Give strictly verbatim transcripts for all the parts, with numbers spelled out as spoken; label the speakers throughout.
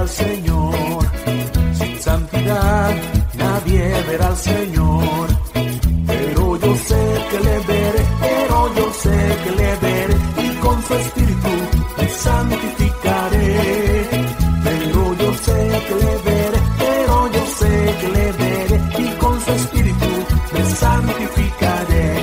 Speaker 1: al Señor. Sin santidad nadie verá al Señor. Pero yo sé que le veré, pero yo sé que le veré, y con su espíritu me santificaré. Pero yo sé que le veré, pero yo sé que le veré, y con su espíritu me santificaré.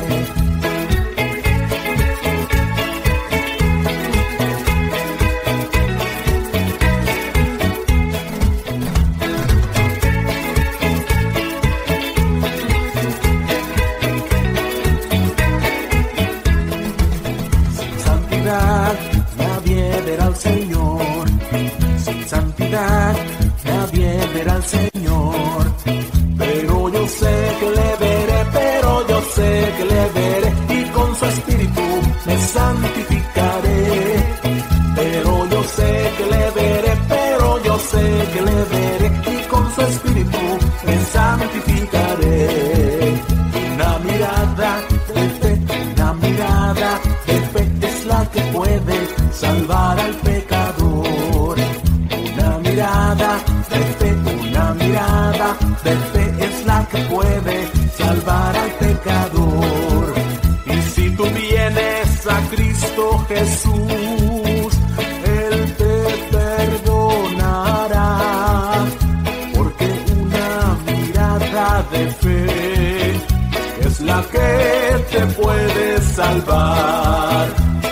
Speaker 1: Nadie verá al Señor. Sin santidad nadie verá al Señor. Pero yo sé que le veré, pero yo sé que le veré, y con su espíritu me santificaré. Pero yo sé que le veré, pero yo sé que le veré, y con su espíritu me santificaré. Una mirada de fe, una mirada de fe es la que puede salvar al pecador. Una mirada de fe, una mirada de fe es la que puede salvar al pecador. Y si tú vienes a Cristo Jesús, Él te perdonará, porque una mirada de fe es la que te puede salvar.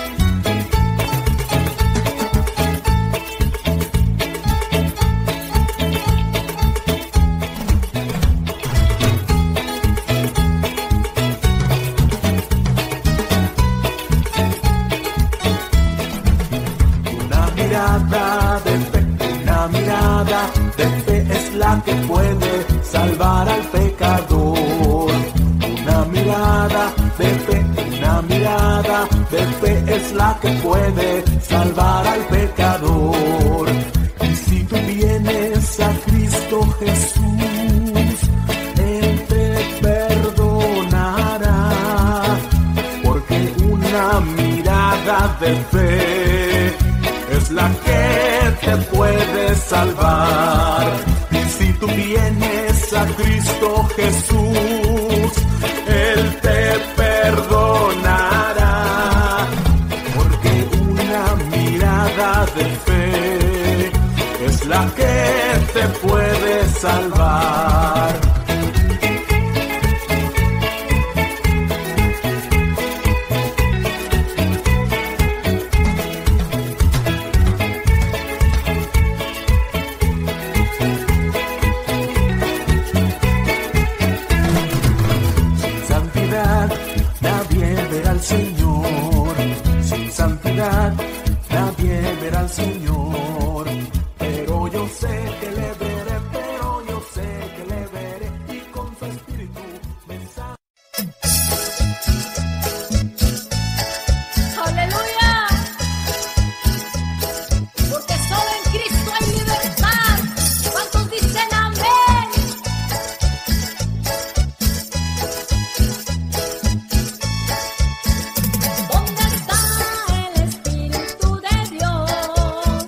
Speaker 1: Una mirada de fe, una mirada de fe es la que puede salvar al pecador. Una mirada de fe, una mirada de fe es la que puede salvar al pecador. Y si tú vienes a Cristo Jesús, Él te perdonará, porque una mirada de fe es la que te puede salvar. Y si tú vienes a Cristo Jesús, Él te perdonará, porque una mirada de fe es la que te puede salvar. Señor, sin santidad nadie verá al Señor. Pero yo sé que le veré, pero yo sé que le veré, y con su espíritu me santificaré.
Speaker 2: ¡Aleluya! Porque solo en Cristo hay libertad. ¿Cuántos dicen amén? ¿Dónde está el Espíritu de Dios?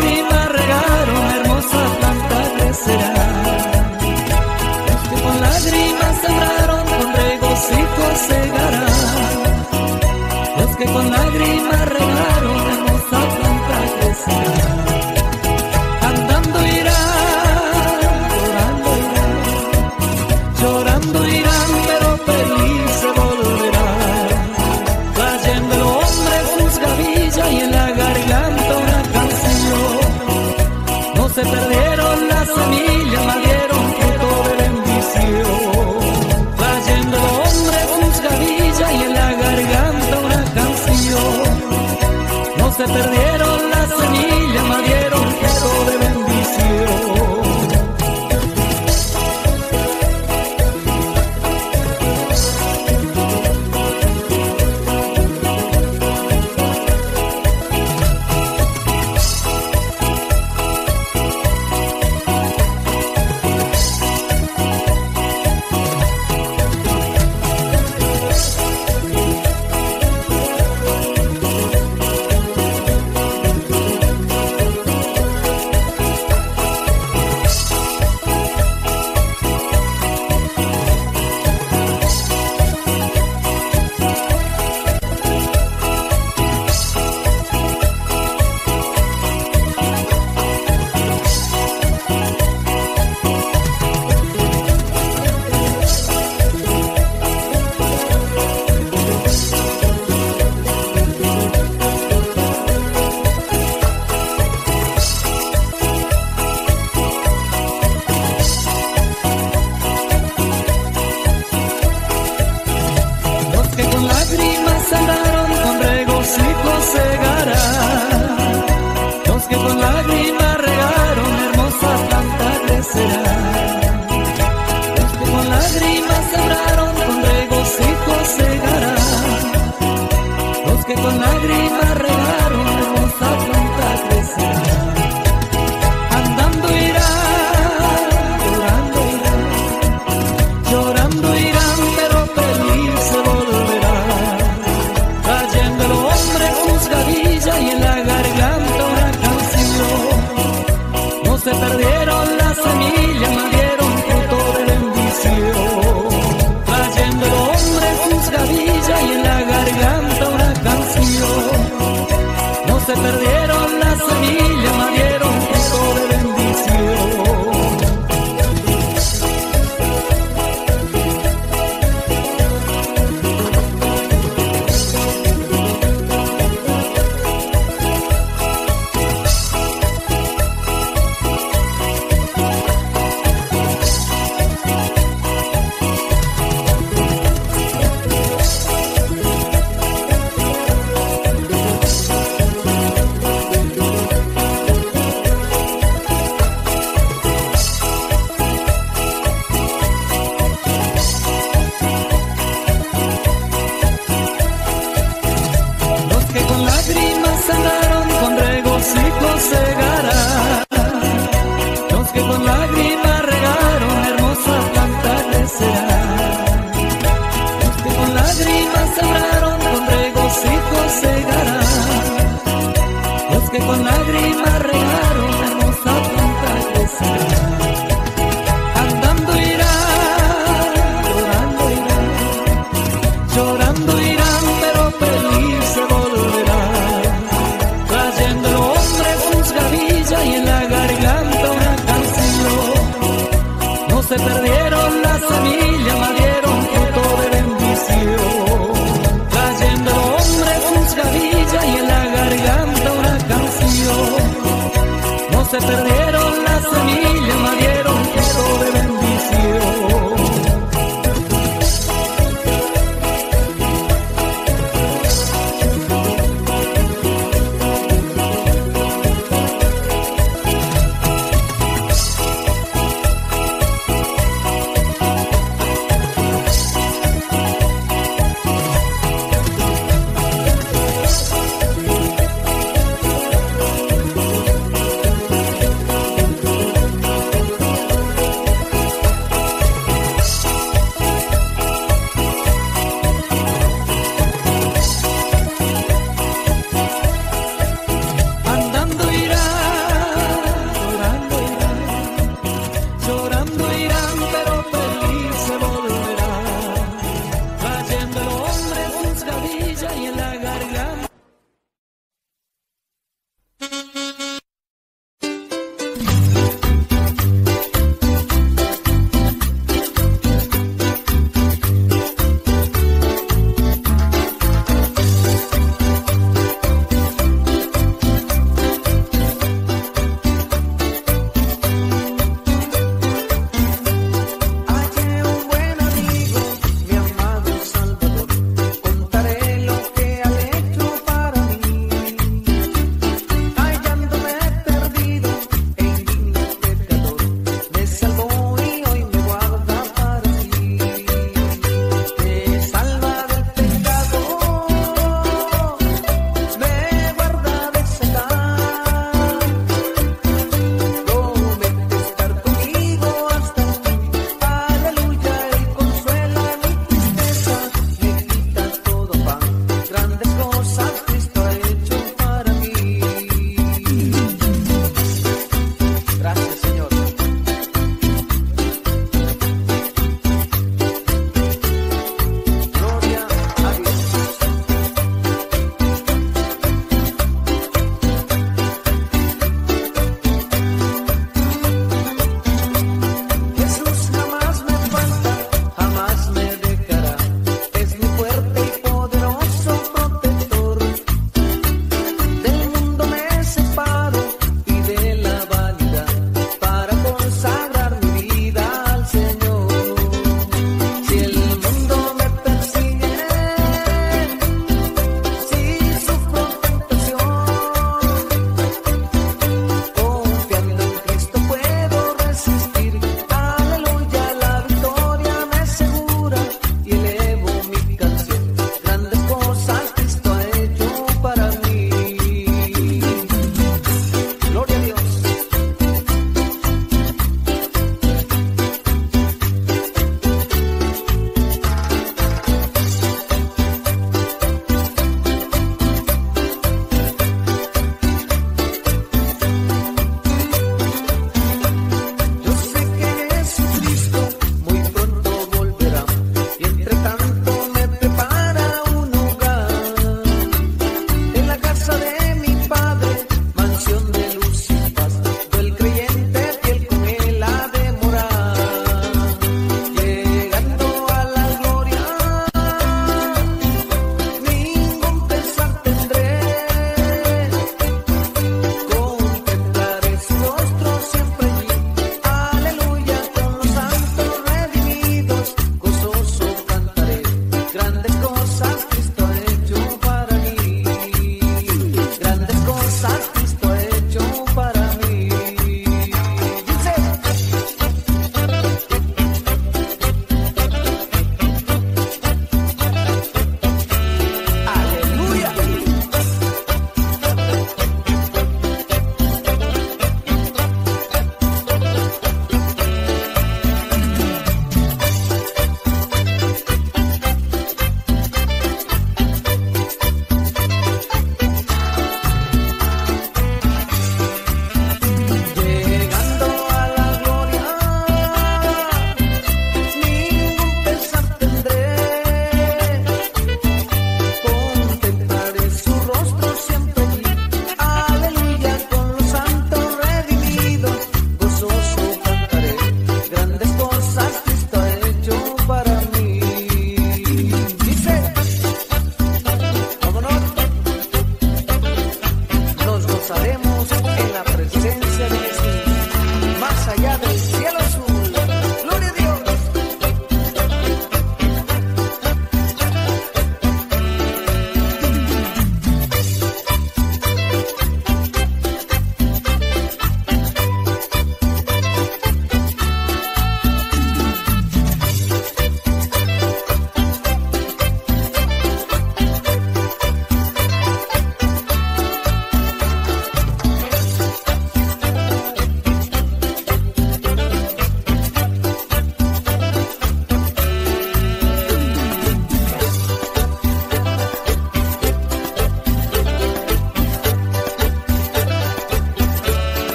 Speaker 3: lágrimas regaron, hermosa planta crecerá. Los que con lágrimas sembraron, con regocijo segarán. Los que con lágrimas regaron, hermosa planta crecerá. Andando irán, llorando irán, llorando irán, pero feliz se volverán. Trayendo el hombre sus gavillas y en la garganta una canción. No se perdieron las semillas, mas dieron fruto de bendición. Trayendo el hombre sus gavillas y en la garganta una canción. No se perdieron las semillas, mas dieron fruto de bendición.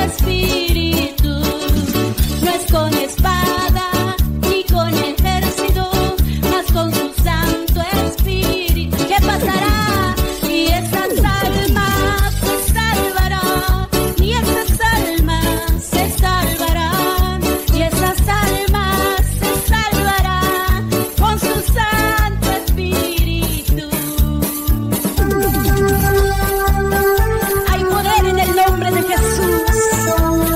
Speaker 4: espíritu. No es con espada ni con ejército, mas con su Santo Espíritu. ¿Qué pasará? Y esas almas se salvarán, y esas almas se salvarán, y esas almas se salvarán con su Santo Espíritu. Hay poder en el nombre de Jesús.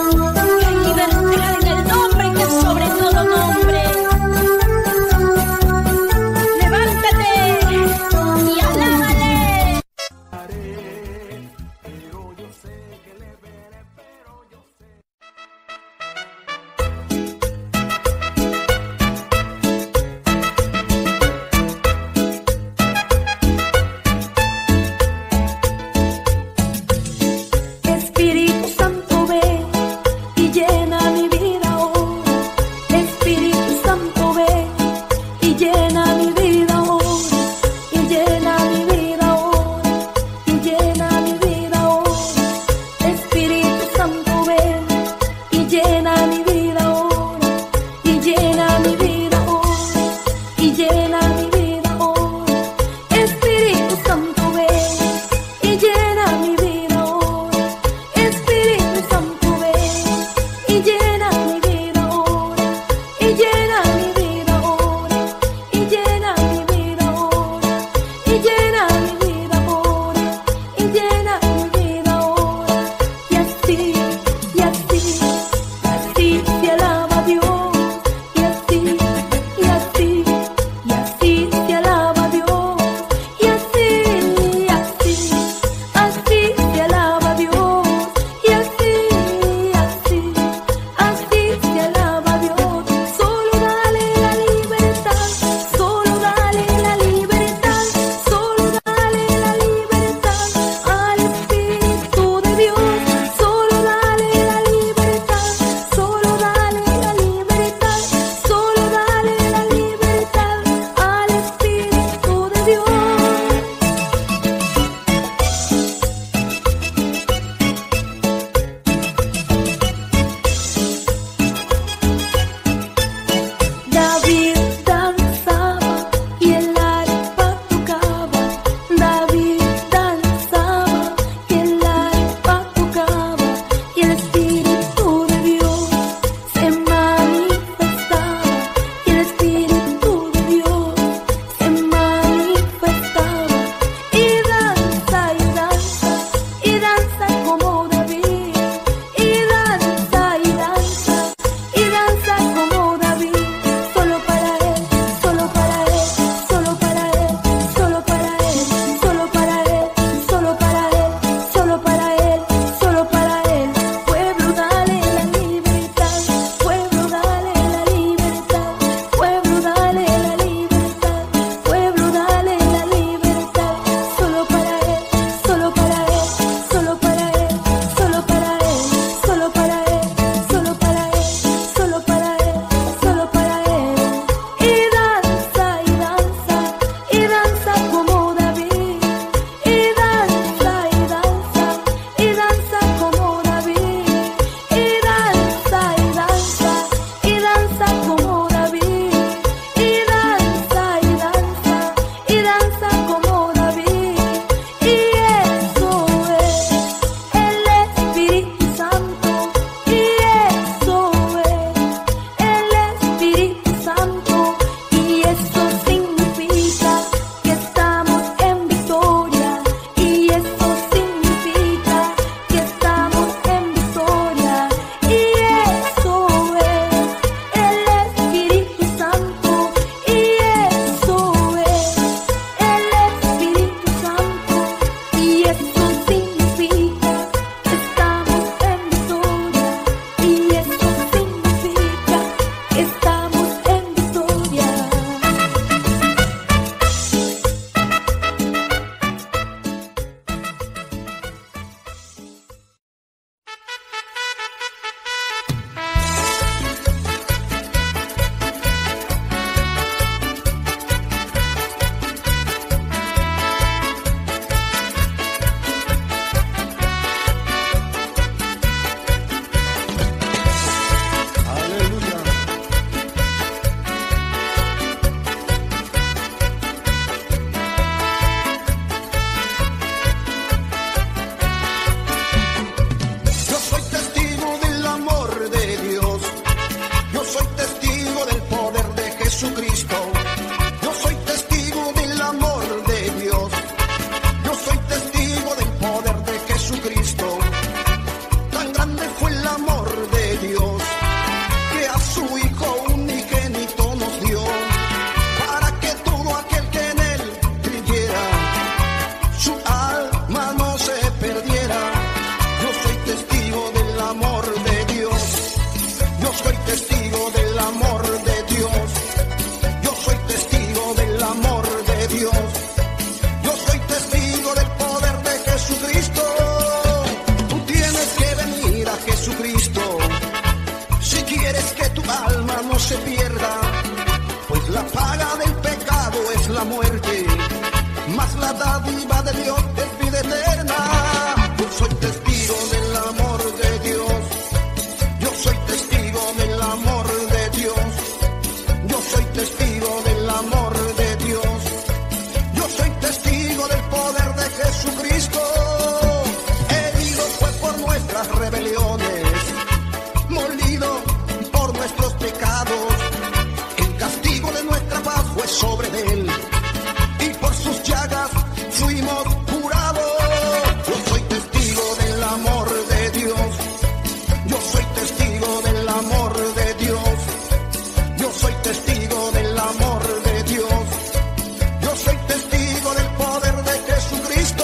Speaker 5: soy testigo del amor de Dios. Yo soy testigo del amor de Dios. Yo soy testigo del poder de Jesucristo. Tú tienes que venir a Jesucristo si quieres que tu alma no se pierda, pues la paga del pecado es la muerte, mas la dádiva de Dios es vida eterna. Yo soy testigo del amor de Dios. Yo soy testigo del amor de Dios. Yo soy testigo del amor de Dios. Yo soy testigo del poder de Jesucristo. Herido fue por nuestras rebeliones, molido por nuestros pecados. El castigo de nuestra paz fue sobre él, y por sus llagas fuimos curados. Yo soy testigo del amor de Dios. Yo soy testigo del amor de Dios. Yo soy testigo del amor de Dios. Yo soy testigo del poder de Jesucristo.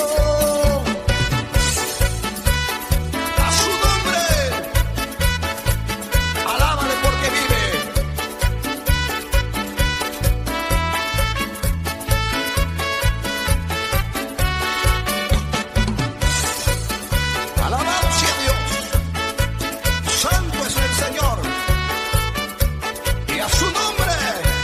Speaker 5: A su nombre, alábale porque vive. Alabanza a Dios. Santo es el Señor. Y a su nombre.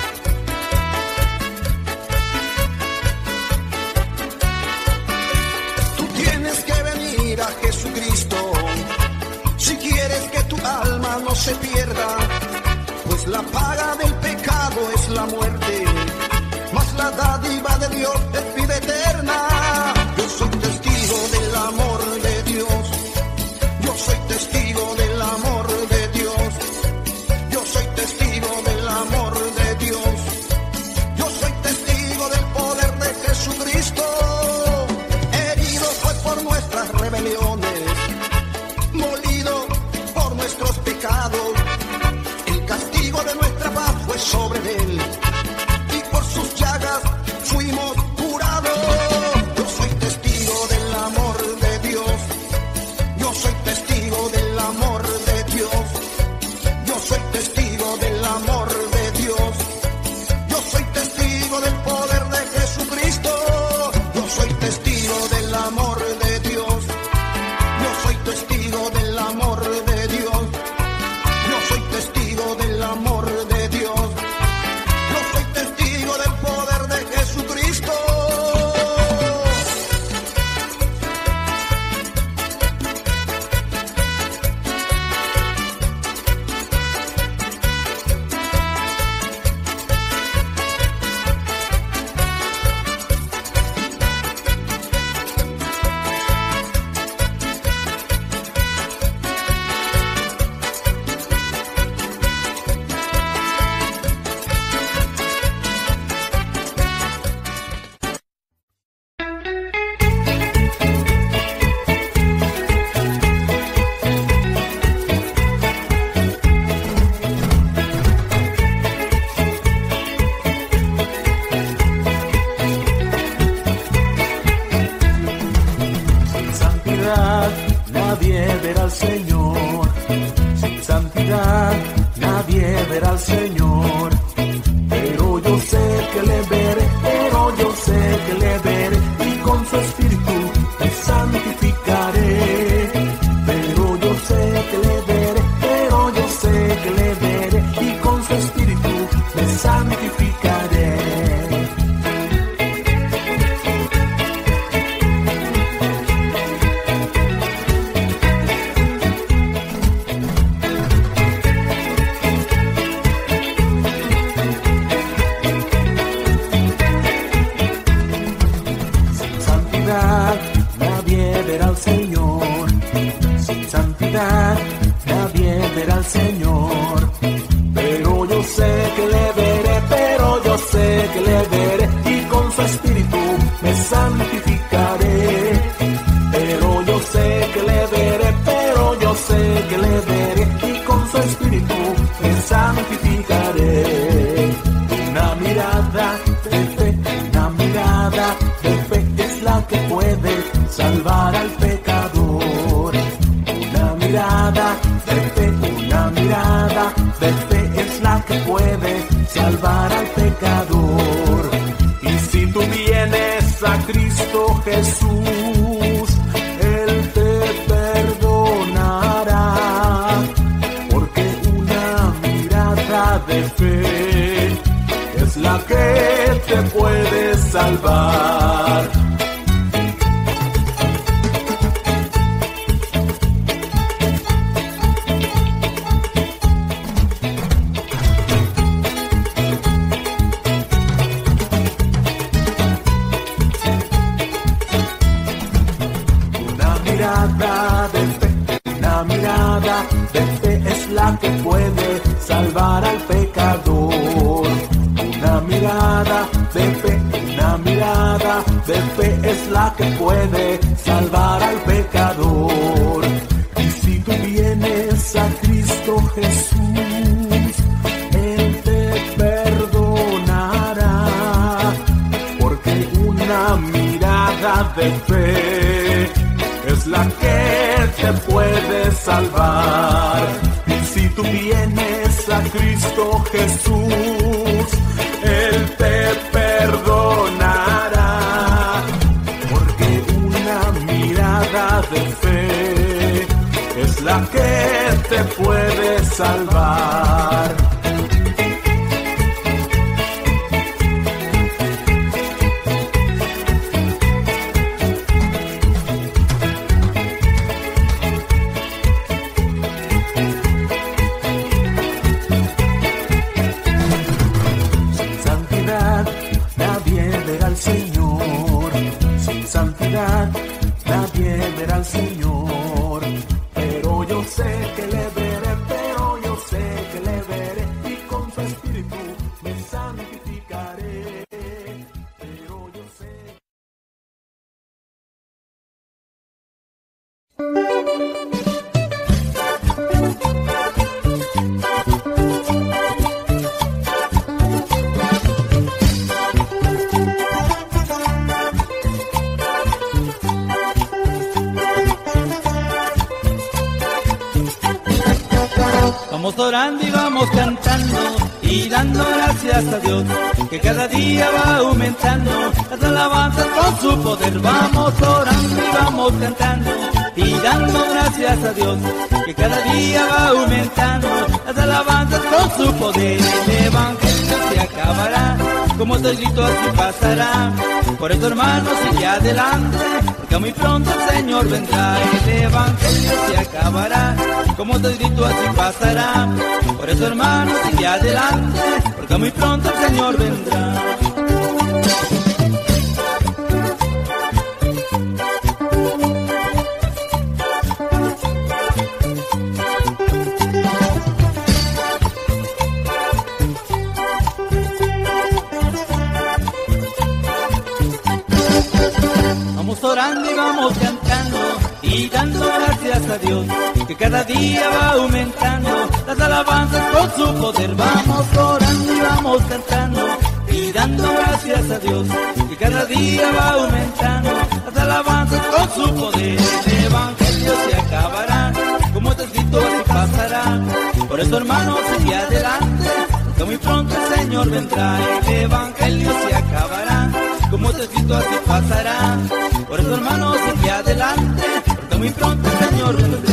Speaker 5: Tú tienes que venir a Jesucristo si quieres que tu alma no se pierda, pues la paga del pecado es la muerte, mas la dádiva de Dios es vida eterna. Yo soy testigo del amor de Dios. Yo soy testigo del amor de Dios. Yo soy testigo del amor de Dios. Yo soy testigo del poder de Jesucristo. Herido fue por nuestras rebeliones, molido por nuestros pecados. El castigo de nuestra paz fue sobre él, y por sus llagas fuimos curados. Yo soy testigo del amor de Dios. Yo soy testigo del amor de Dios. Yo soy testigo del amor de Dios. Yo soy testigo del poder de Jesucristo. Yo soy testigo del amor de Dios. Yo soy testigo del amor de Dios. Yo soy testigo del amor de Dios. Yo soy testigo del poder de Jesucristo.
Speaker 1: Sin santidad nadie verá al Señor. Sin santidad nadie verá al Señor. Pero yo sé que le veré, pero yo sé que le veré, y con su espíritu me santificaré. Pero yo sé que le veré, pero yo sé que le veré, y con su espíritu me santificaré. Sin santidad nadie verá al Señor. Sin santidad nadie verá al Señor. Pero yo sé que le veré, pero yo sé que le veré, y con su espíritu me santificaré. Pero yo sé que le veré, pero yo sé que le veré, y con su espíritu me santificaré. Una mirada de fe, una mirada de fe es la que puede salvar al pecador. Una mirada de fe, una mirada mirada de fe es la que puede salvar al pecador. Y si tú vienes a Cristo Jesús, Él te perdonará, porque una mirada de fe es la que te puede salvar. Una mirada de fe es la que puede salvar al pecador. Una mirada de fe, una mirada de fe es la que puede salvar al pecador. Y si tú vienes a Cristo Jesús, Él te perdonará, porque una mirada de fe es la que te puede salvar. Y si tú vienes a Cristo Jesús, Él te perdonará, porque una mirada de fe es la que te puede salvar. Nadie verá al Señor, pero yo sé que le veré, pero yo sé que le veré, y con su espíritu me santificaré, pero yo sé.
Speaker 3: Vamos orando y vamos cantando y dando gracias a Dios, que cada día va aumentando las alabanzas con su poder. Vamos orando y vamos cantando y dando gracias a Dios, que cada día va aumentando las alabanzas con su poder. El evangelio se acabará, como está escrito así pasará. Por eso, hermanos, sigue adelante, porque muy pronto el Señor vendrá. El evangelio se acabará, como está escrito así pasará. Por eso, hermanos, sigue adelante, porque muy pronto el Señor vendrá. Vamos orando y vamos cantando y dando gracias a Dios, que cada día va aumentando las alabanzas con su poder. Vamos orando y vamos cantando y dando gracias a Dios, que cada día va aumentando las alabanzas con su poder. El evangelio se acabará, como está escrito así pasará. Por eso, hermanos, sigue adelante, porque muy pronto el Señor vendrá. El evangelio se acabará, como está escrito así pasará. Por eso, hermanos, sigue adelante, porque muy pronto el Señor vendrá.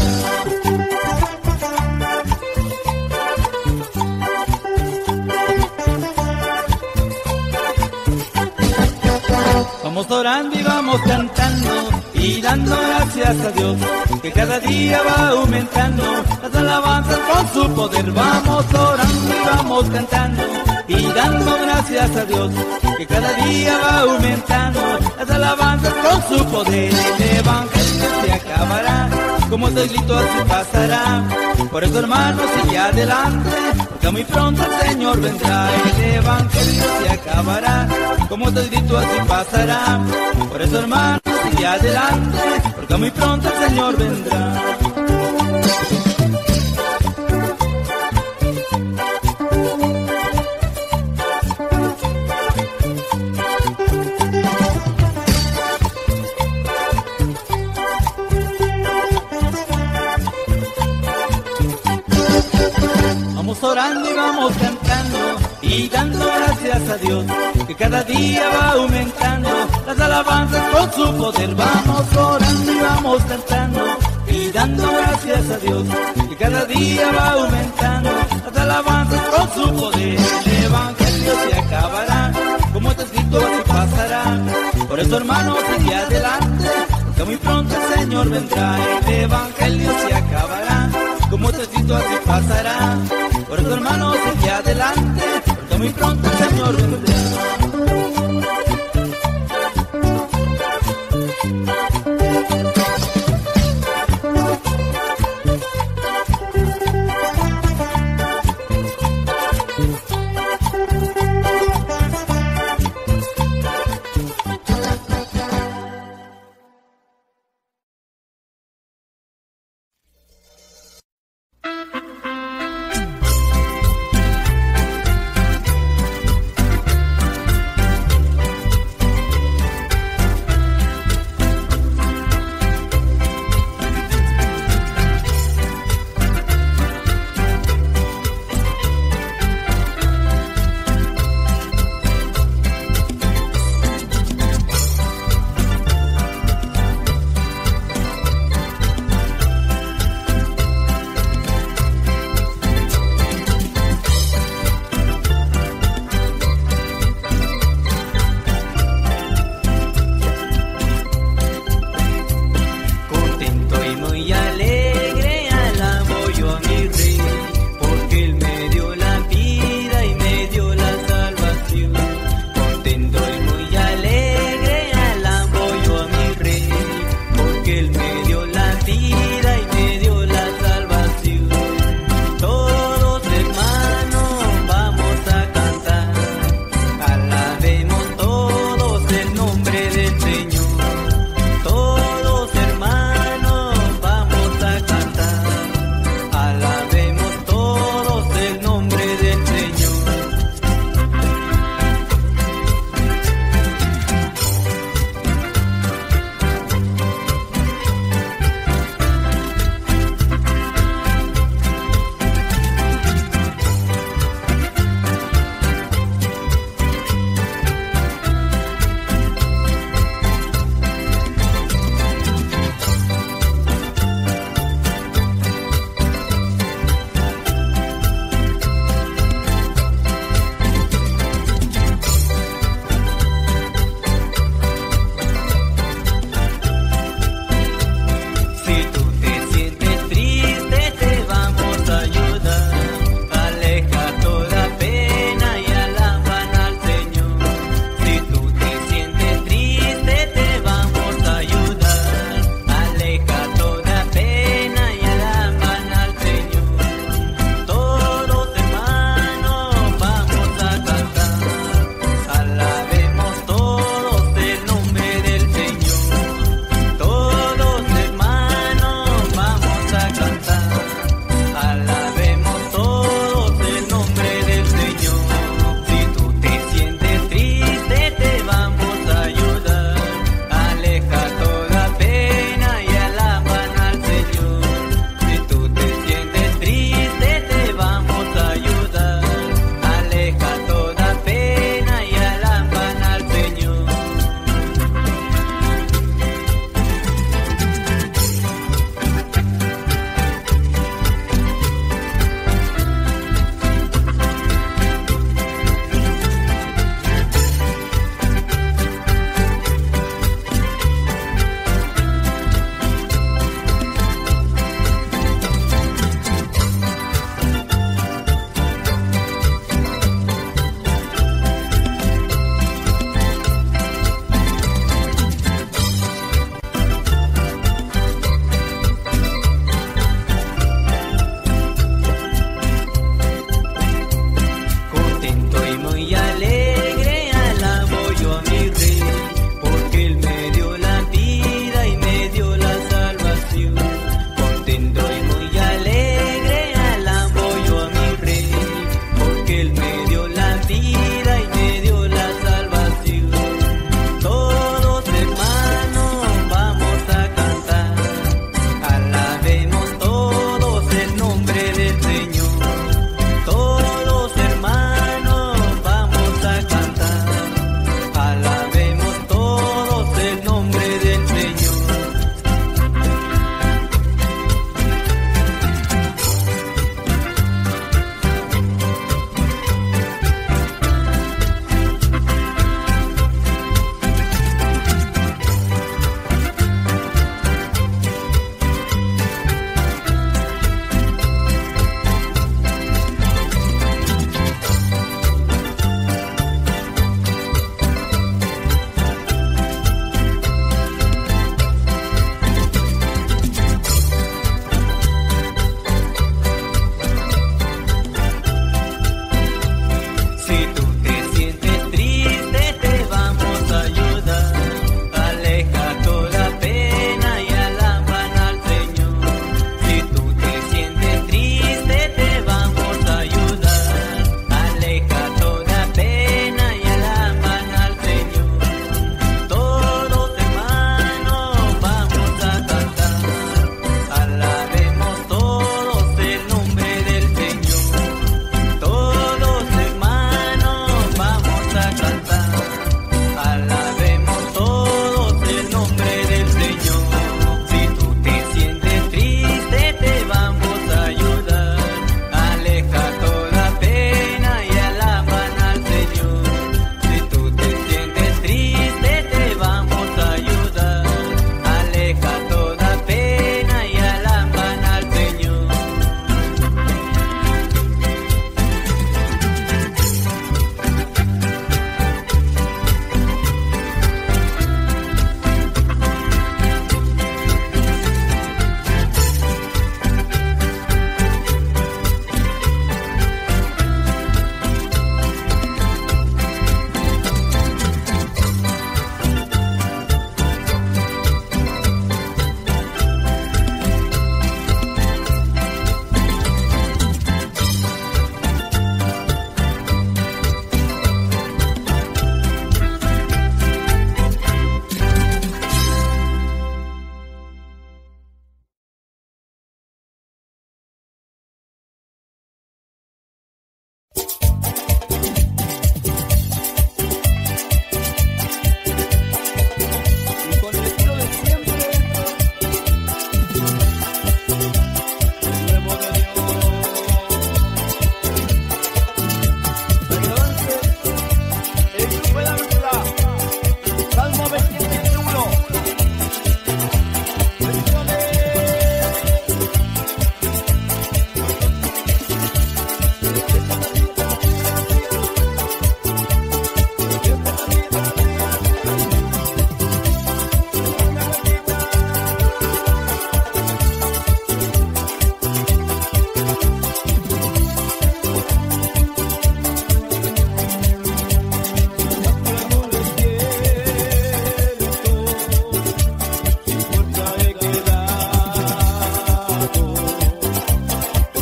Speaker 3: Vamos orando y vamos cantando y dando gracias a Dios, que cada día va aumentando las alabanzas con su poder. Vamos orando y vamos cantando y dando gracias a Dios, que cada día va aumentando las alabanzas con su poder. El evangelio se acabará, como está escrito así pasará. Por eso, hermanos, sigue adelante, porque muy pronto el Señor vendrá. El evangelio se acabará, como está escrito así pasará. Por eso, hermanos, sigue adelante, porque muy pronto el Señor vendrá. Vamos orando y vamos cantando y dando gracias a Dios, que cada día va aumentando las alabanzas con su poder. Vamos orando y vamos cantando y dando gracias a Dios, que cada día va aumentando las alabanzas con su poder. El evangelio se acabará, como está escrito así pasará. Por eso, hermanos, sigue adelante, porque muy pronto el Señor vendrá. El evangelio se acabará, como está escrito así pasará. Por eso, hermanos, sigue adelante, porque muy pronto el Señor vendrá.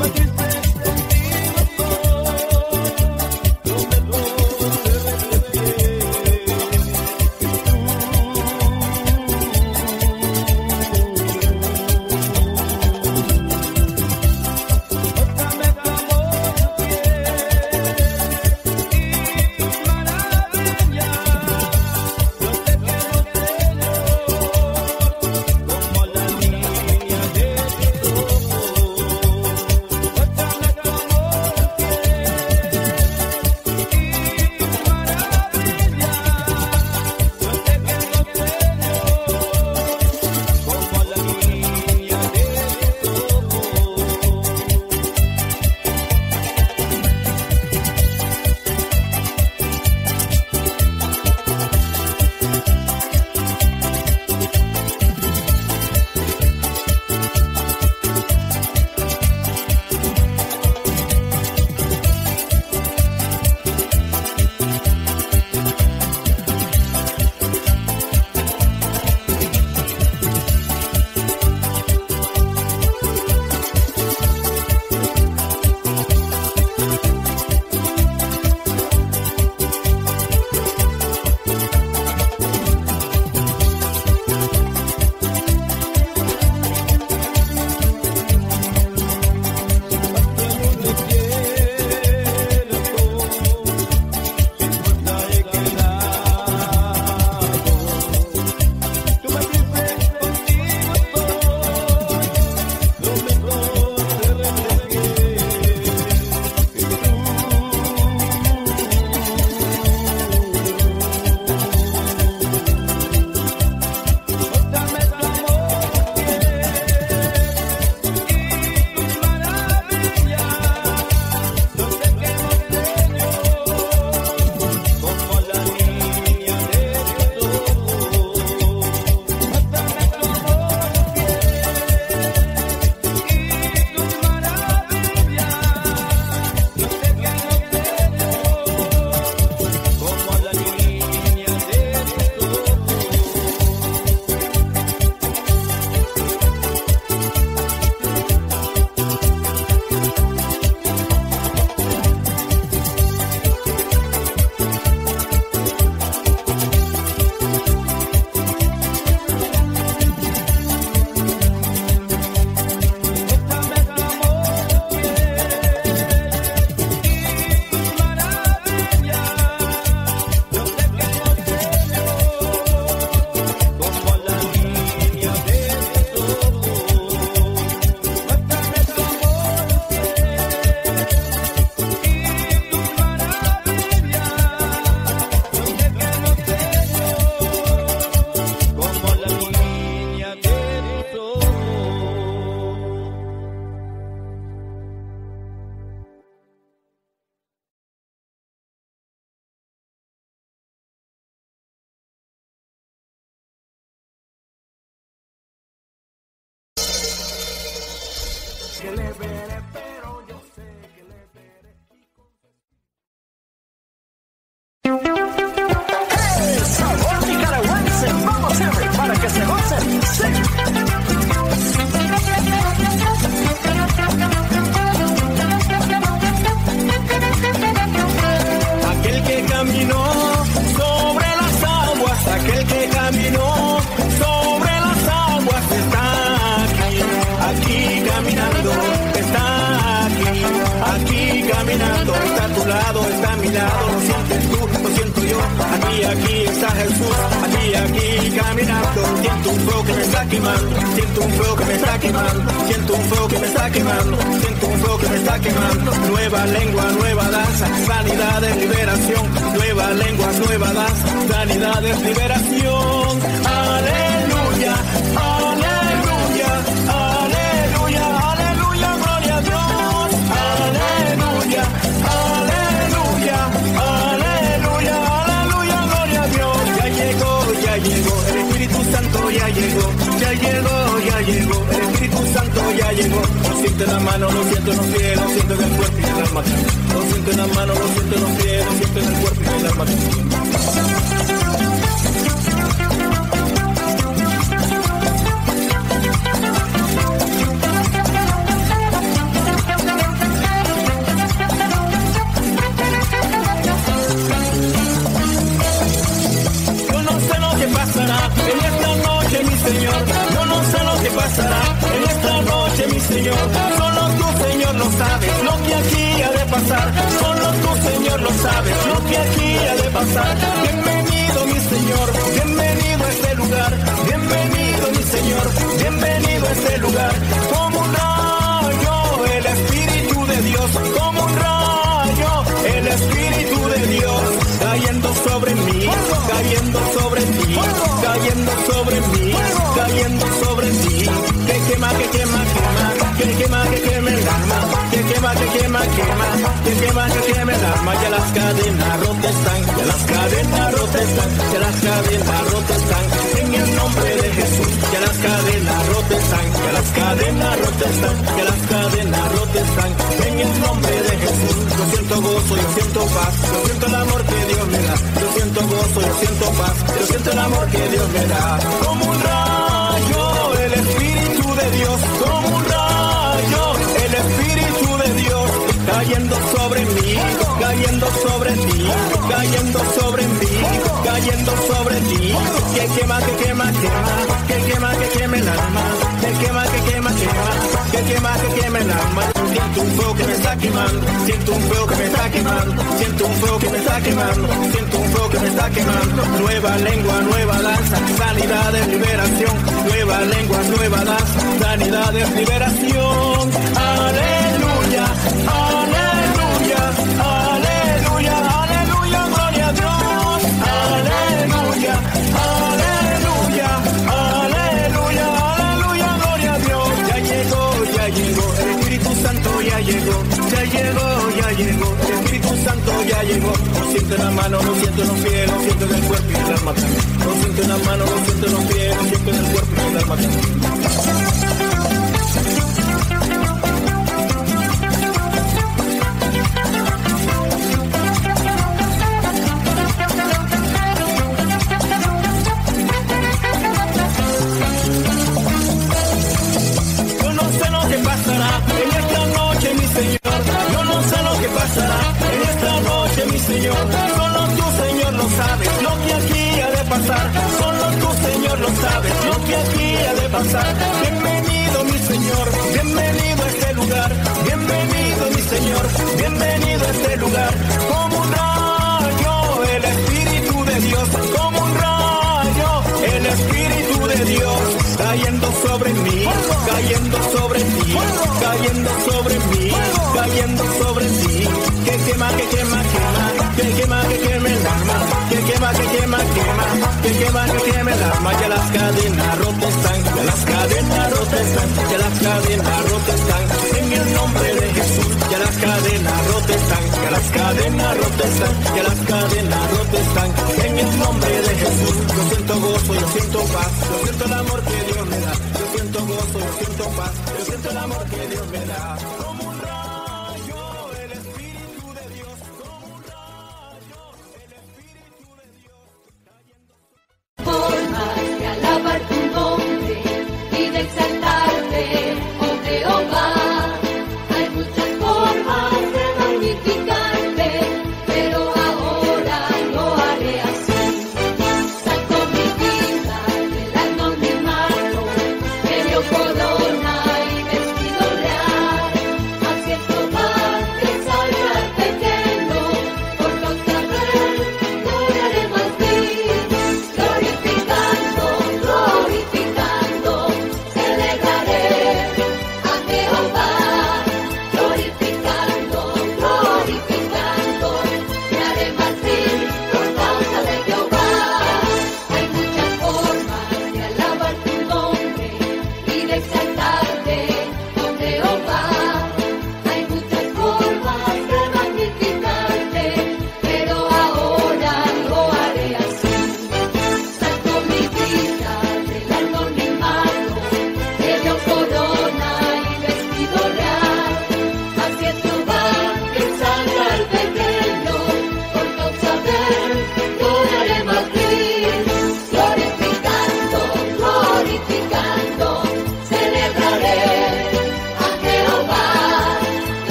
Speaker 1: que le veré, pero yo sé que le veré.
Speaker 6: ¡Hey, sabor nicaragüense! ¡Vamos, siempre, para que se gocen! ¡Sí!
Speaker 1: Aquel que caminó sobre las aguas, aquel que caminó sobre las aguas está aquí, aquí caminando, está aquí, aquí caminando, está a tu lado, está a mi lado, lo sientes tú, lo siento yo, aquí, aquí está Jesús, aquí, aquí caminando, siento un fuego que me está quemando, siento un fuego que me está quemando, siento un fuego que me está quemando, siento un fuego que me está quemando, nueva lengua, nueva danza, sanidad es liberación, nueva lengua, nueva danza, sanidad es liberación, aleluya, aleluya, aleluya, aleluya, gloria a Dios, aleluya, aleluya, aleluya, aleluya, gloria a Dios, ya llegó, ya llegó, el Espíritu Santo ya llegó, ya llegó, ya llegó, el Espíritu Santo ya llegó, lo siento en la mano, lo siento en los pies, lo siento en el cuerpo y en el alma, lo siento en la mano, lo siento en los pies, lo siento en el cuerpo y en el alma.
Speaker 7: sabes lo que aquí ha de pasar. Bienvenido mi Señor, bienvenido a este lugar. Bienvenido mi Señor, bienvenido a este lugar. Como un rayo el Espíritu de Dios, como un rayo el Espíritu de Dios, cayendo sobre mí, cayendo sobre ti, cayendo sobre mí, cayendo sobre ti. Que quema, que quema, quema, que quema, que quema el alma, que quema, que quema, quema, que quema, que quema el alma. Ya las cadenas rotas están, ya las cadenas rotas están, ya las cadenas rotas están, en el nombre de Jesús. Ya las cadenas rotas están, ya las cadenas rotas están, ya las cadenas rotas están, en el nombre de Jesús. Yo siento gozo, yo siento paz, yo siento el amor que Dios me da. Yo siento gozo, yo siento paz, yo siento el amor que Dios me da. Como un rayo el Espíritu de Dios, como un rayo el Espíritu de Dios, cayendo sobre mí, cayendo sobre ti, cayendo sobre mí, cayendo sobre ti. Que quema, que quema, quema, que quema, que quema el alma, que quema, que quema, quema, que quema, que quema el alma. Siento un fuego que me está quemando, siento un fuego que me está quemando, siento un fuego que me está quemando, siento un fuego que me está quemando. Nueva lengua, nueva danza, sanidad es liberación. Nueva lengua, nueva danza, sanidad es liberación. Aleluya, aleluya, aleluya, aleluya, gloria a Dios. Aleluya, aleluya, aleluya, aleluya, gloria a Dios. Ya llegó, ya llegó, el Espíritu Santo ya llegó, ya llegó, ya llegó, el Espíritu Santo ya llegó. Lo siento en la mano, lo siento en los pies, lo siento en el cuerpo y en el alma también. Lo siento en la mano, lo siento en los pies, lo siento en el cuerpo y en el alma también. Señor, solo tú, Señor, lo sabes, lo que aquí ha de pasar. Solo tú, Señor, lo sabes, lo que aquí ha de pasar. Bienvenido, mi Señor, bienvenido a este lugar. Bienvenido, mi Señor, bienvenido a este lugar. Como un rayo, el Espíritu de Dios, como un rayo, el Espíritu de Dios, cayendo sobre mí, cayendo sobre ti, cayendo sobre mí, cayendo sobre ti. Que quema, que quema, quema, que quema, que quema el alma, que quema, que quema, quema, que quema, que quema el alma. Ya las cadenas rotas están, ya las cadenas rotas están, ya las cadenas rotas están, en el nombre de Jesús. Ya las cadenas rotas están, ya las cadenas rotas están, ya las cadenas rotas están, en el nombre de Jesús. Yo siento gozo, yo siento paz, yo siento el amor que Dios me da. Yo siento gozo, yo siento paz, yo siento el amor que Dios me da. Como un rayo el Espíritu de Dios, como un rayo el Espíritu de Dios, cayendo.
Speaker 4: Formas de alabar tu nombre y de exaltarte, oh Jehová. Hay muchas formas de magnificarte, pero ahora lo haré así. Saco mi vida del anonimato, me dio corona y vestido real.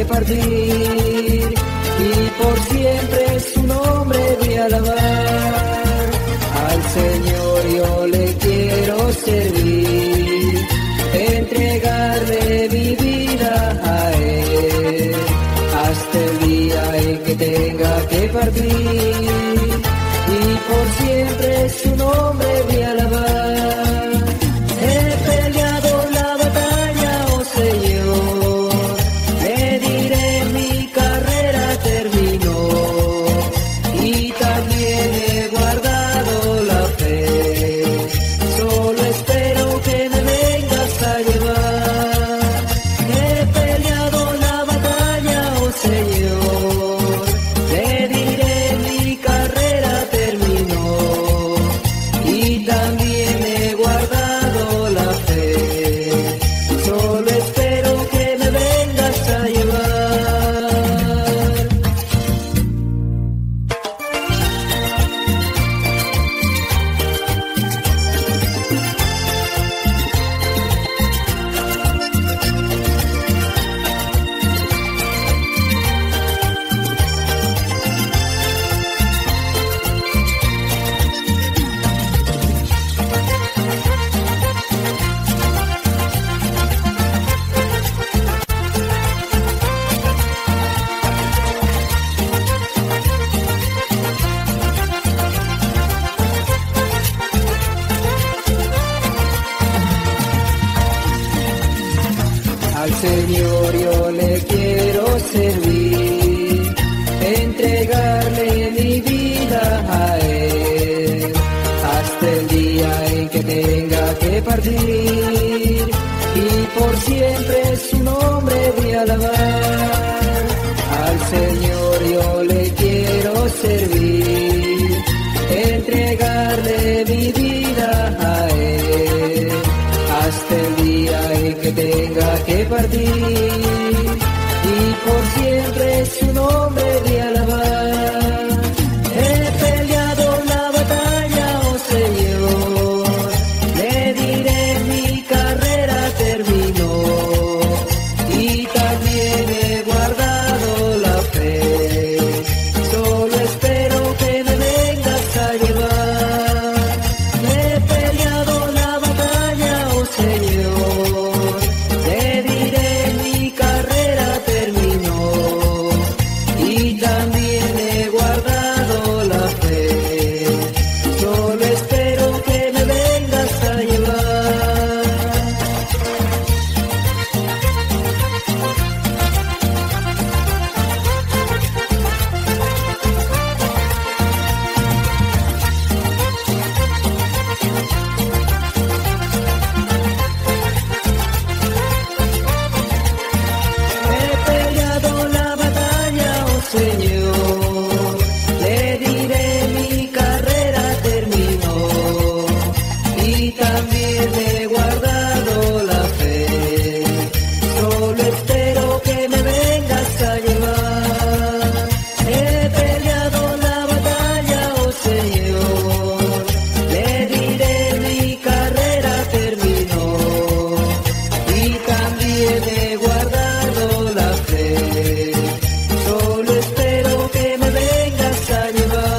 Speaker 3: partir, y por siempre su nombre voy a alabar. Al Señor yo le quiero servir, entregarle mi vida a Él, hasta el día en que tenga que partir, y por siempre su nombre voy a alabar. He peleado la batalla, oh Señor, le diré mi carrera terminó, y también he guardado la fe, solo espero que me vengas a llevar. He peleado la batalla, oh Señor, le diré mi carrera terminó, y también he guardado la fe, solo espero que me vengas a llevar. Al Señor yo le quiero servir, entregarle mi vida a Él, hasta el día en que tenga que partir, y por siempre su nombre voy a alabar. Al Señor yo le quiero servir, entregarle mi vida a Él, hasta el día en que tenga que partir, y por siempre su nombre voy a alabar. He peleado la batalla, oh Señor, le diré mi carrera terminó, y también he guardado la fe, solo espero que me vengas a llevar. He peleado la batalla, oh Señor, le diré mi carrera terminó, y también he guardado la fe, solo espero que me vengas a llevar. He peleado la batalla, oh Señor, le diré mi carrera terminó, y también he guardado la fe, solo espero que me vengas a llevar. He peleado la batalla, oh Señor, le diré mi carrera terminó, y también he guardado la fe, solo espero que me vengas a llevar.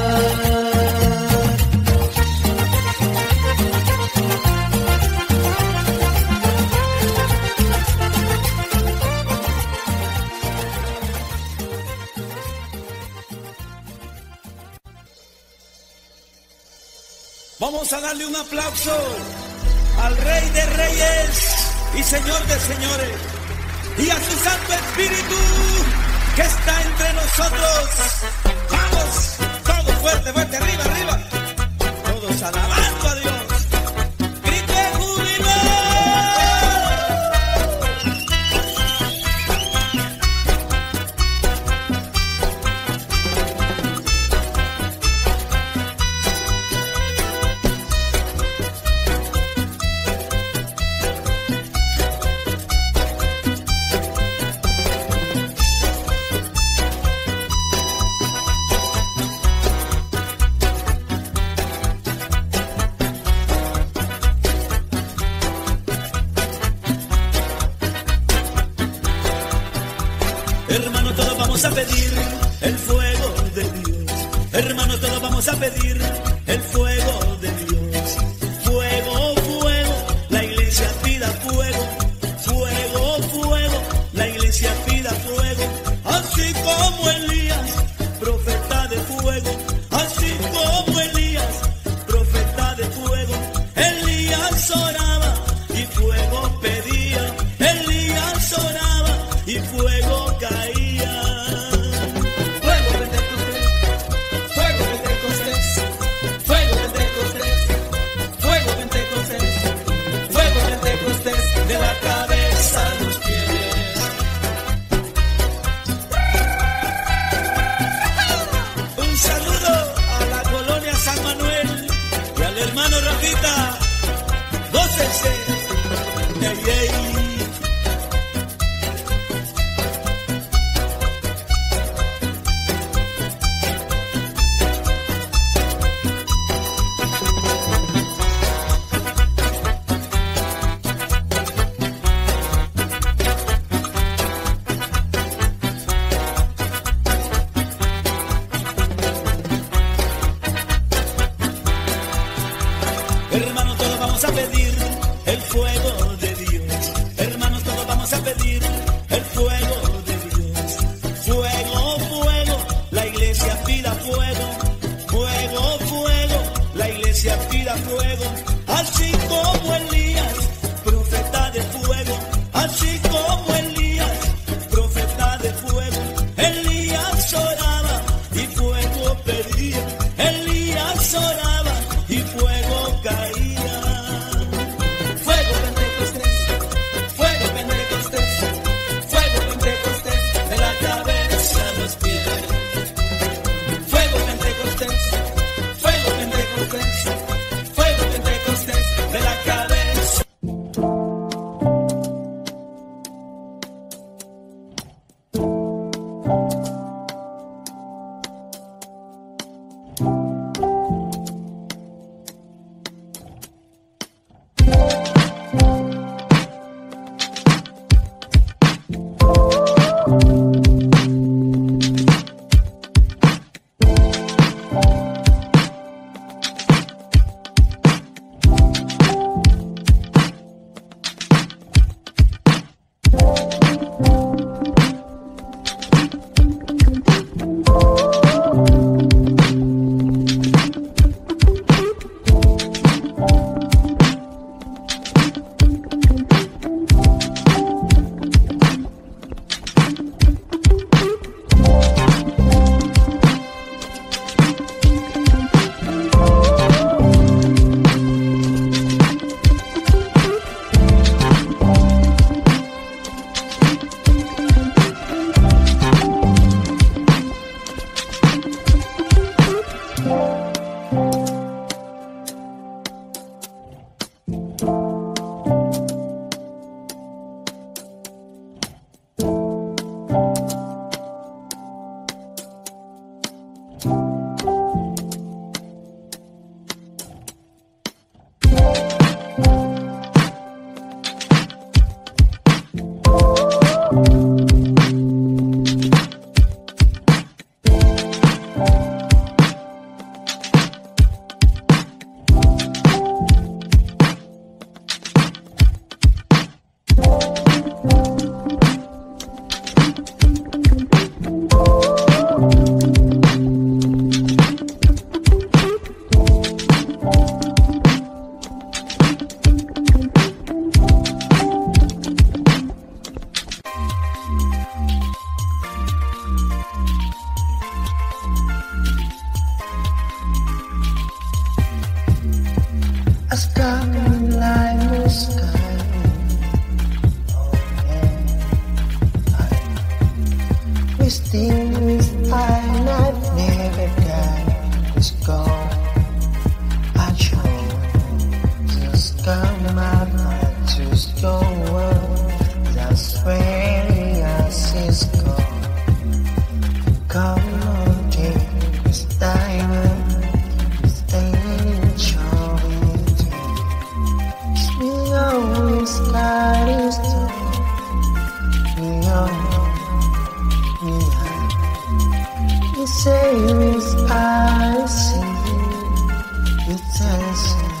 Speaker 8: Vamos a darle un aplauso al Rey de Reyes y Señor de Señores, y a su Santo Espíritu que está entre nosotros. Vamos, todos fuerte, fuerte, arriba, arriba, todos alabando a Dios. ¡Grite júbilo! Hermanos, todos vamos a pedir el fuego de Dios. Hermanos, todos vamos a pedir el fuego de Dios. Fuego, fuego, la iglesia pida fuego. Fuego, fuego, la iglesia pida fuego. Así como Elías, profeta de fuego. Así como Elías, profeta de fuego. Elías oraba y fuego pedía. Elías oraba y fuego caía. Fuego Pentecostés, fuego Pentecostés, fuego Pentecostés, fuego Pentecostés, fuego Pentecostés, de la cabeza a los pies. Un saludo a la colonia San Manuel y al hermano Rafita. Gócense. Ey, ey. Hermanos, todos vamos a pedir el fuego de Dios. Hermanos, todos vamos a pedir el fuego de Dios. Fuego, fuego, la iglesia pida fuego. Fuego, fuego, la iglesia pida fuego. Así como Elías, profeta de fuego. Así como Elías, profeta de fuego. Elías oraba y fuego pedía. Elías oraba y fuego caía. Fuego Pentecostés, fuego Pentecostés, fuego Pentecostés, de la cabeza a los pies. Fuego Pentecostés, fuego Pentecostés, fuego Pentecostés, de la cabeza.
Speaker 9: say is I see you dancing,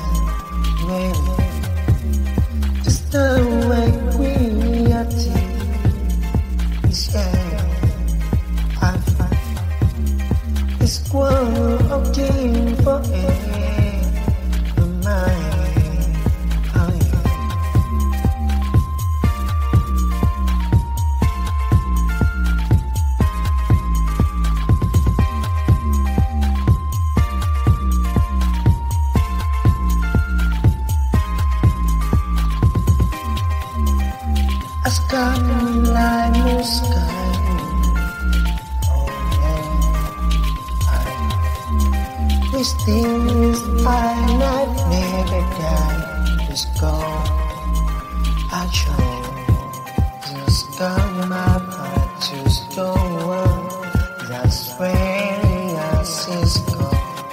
Speaker 9: baby. Just the way we are is yeah, I find it's one of the for the mind. These things I not never die. Just go, I show. Just go, my part, just go on. That's where I see go.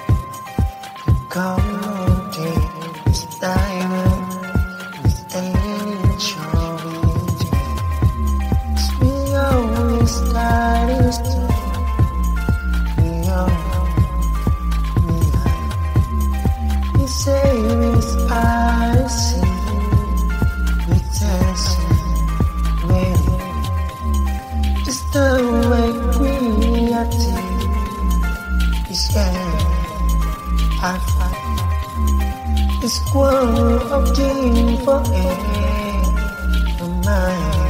Speaker 9: Come on, take this diamond. This ain't showing me. It's me always starting to. Me always. Says I see you dancing, baby. Just the way we are is yeah, I find this world of dream for the mind.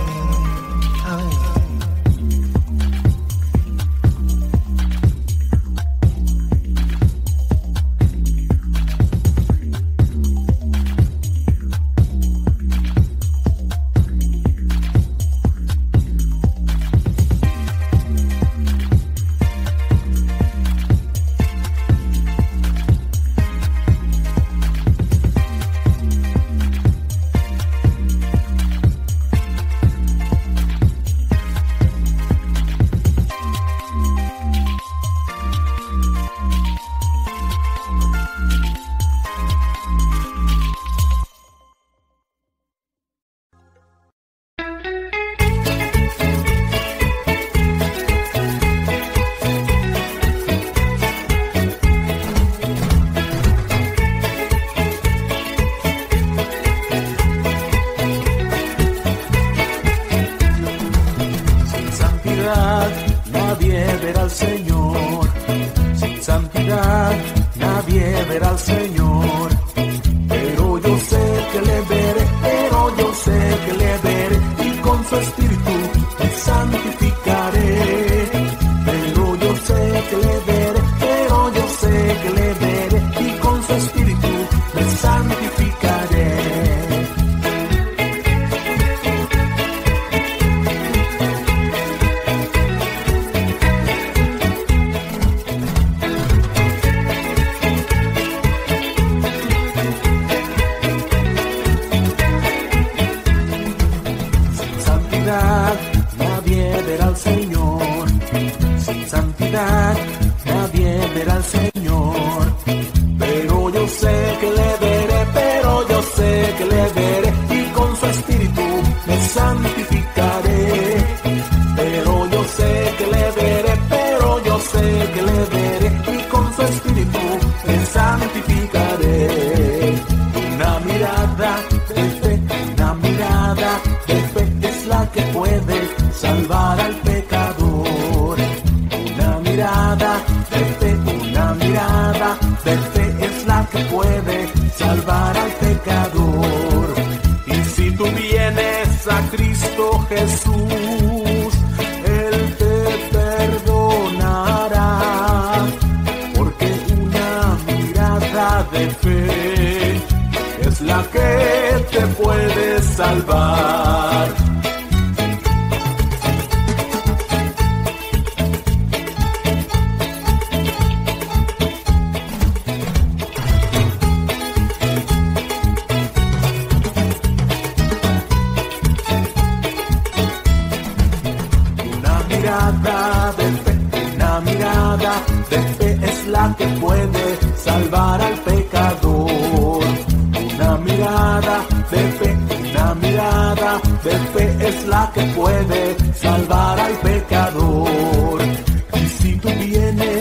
Speaker 1: de fe es la que puede salvar al pecador. Y si tú vienes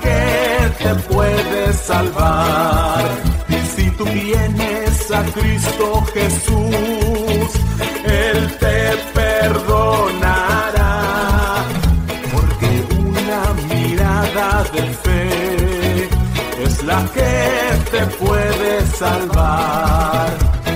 Speaker 1: que te puede salvar. Y si tú vienes a Cristo Jesús, Él te perdonará, porque una mirada de fe es la que te puede salvar.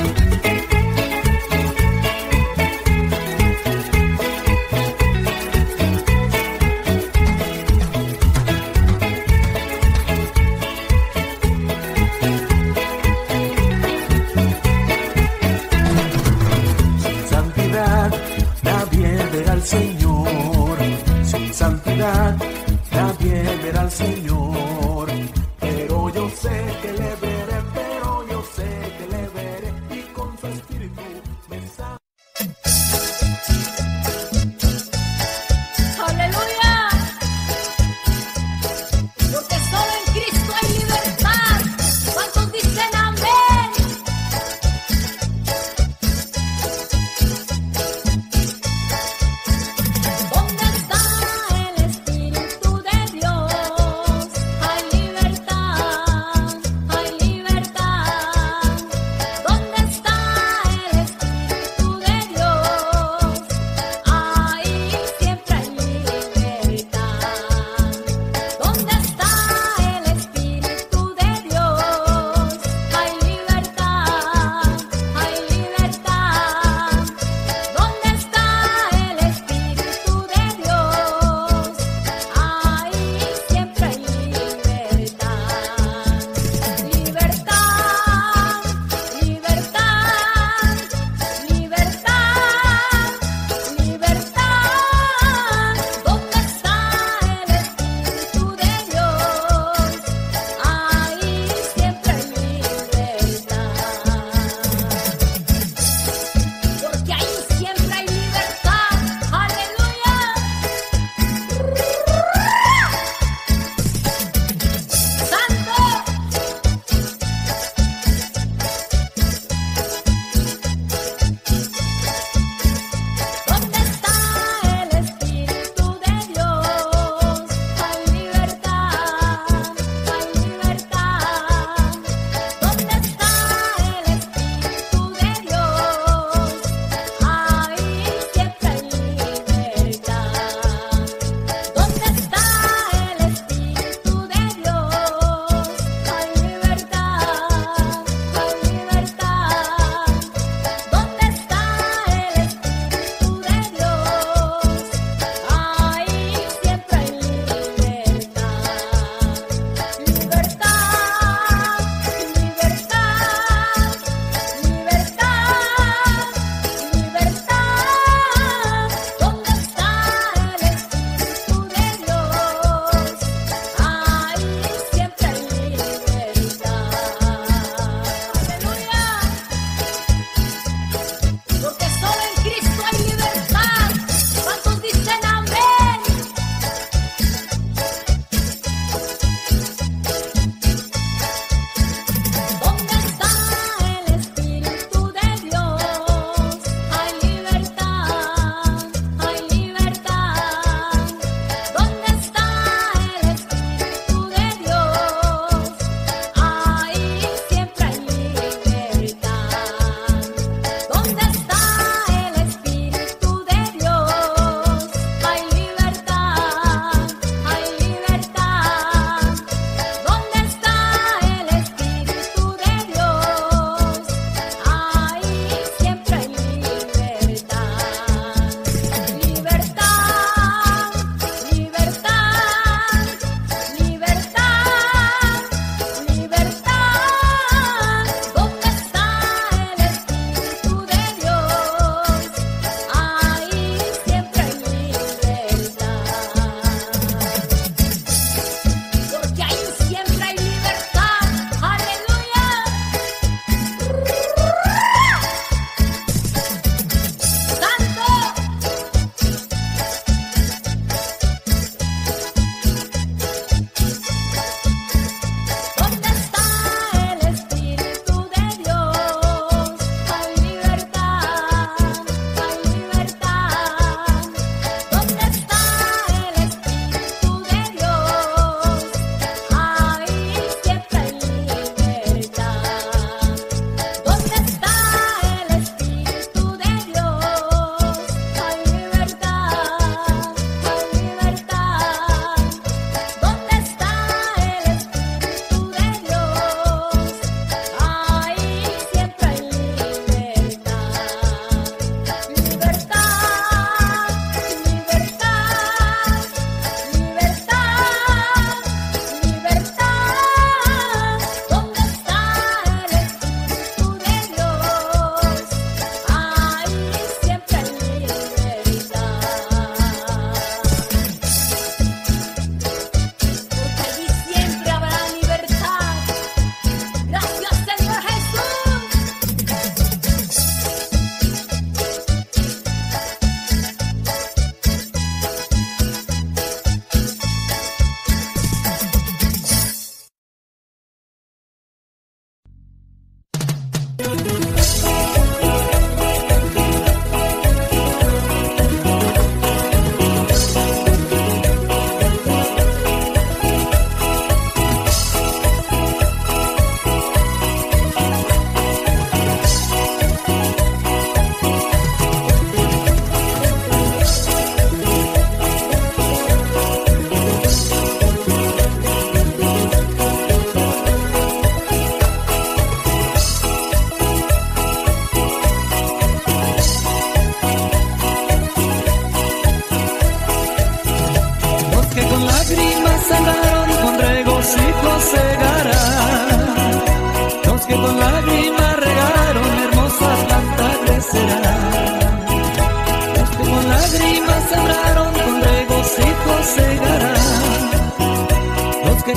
Speaker 1: Señor, sin santidad nadie verá al Señor, pero yo sé que le veré, pero yo sé que le veré.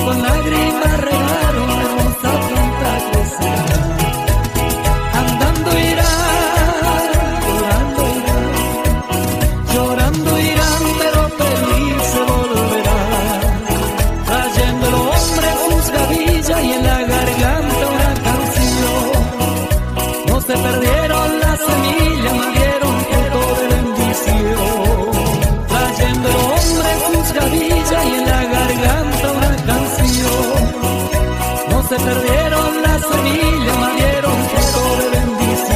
Speaker 3: con lágrimas regaron hermosa planta crecerá. Andando irán, llorando irán, llorando irán, pero feliz se volverán, trayendo el hombre sus gavillas y en la garganta una canción. No se perdieron las semillas, más dieron fruto de bendición, trayendo el hombre sus gavillas y en la garganta una canción. No se perdieron las semillas, más dieron fruto de bendición.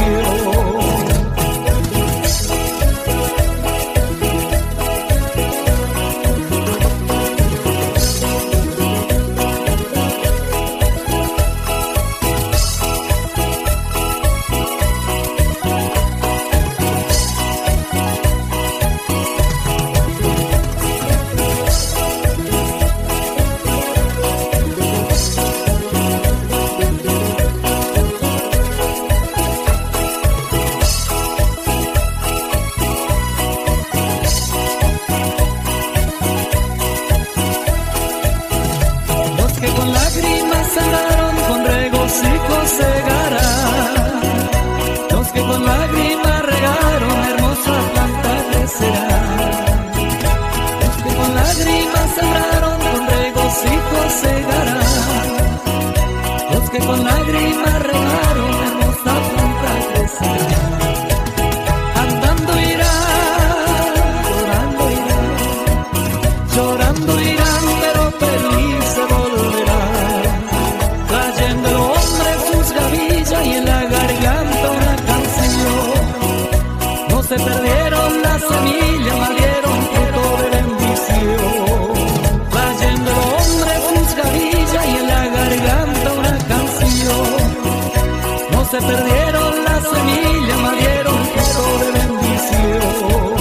Speaker 3: Con lágrimas sembraron, con regocijo segarán. Los que con lágrimas regaron, hermosa planta crecerá. Los que con lágrimas sembraron, con regocijo segarán. Los que con lágrimas regaron, hermosa planta crecerá. Andando irán, llorando irán, llorando irán, pero feliz se volverán, trayendo el hombre sus gavillas y en la garganta una canción. No se perdieron las semillas, más dieron fruto de bendición, trayendo el hombre sus gavillas y en la garganta una canción. No se perdieron las semillas, más dieron fruto de bendición.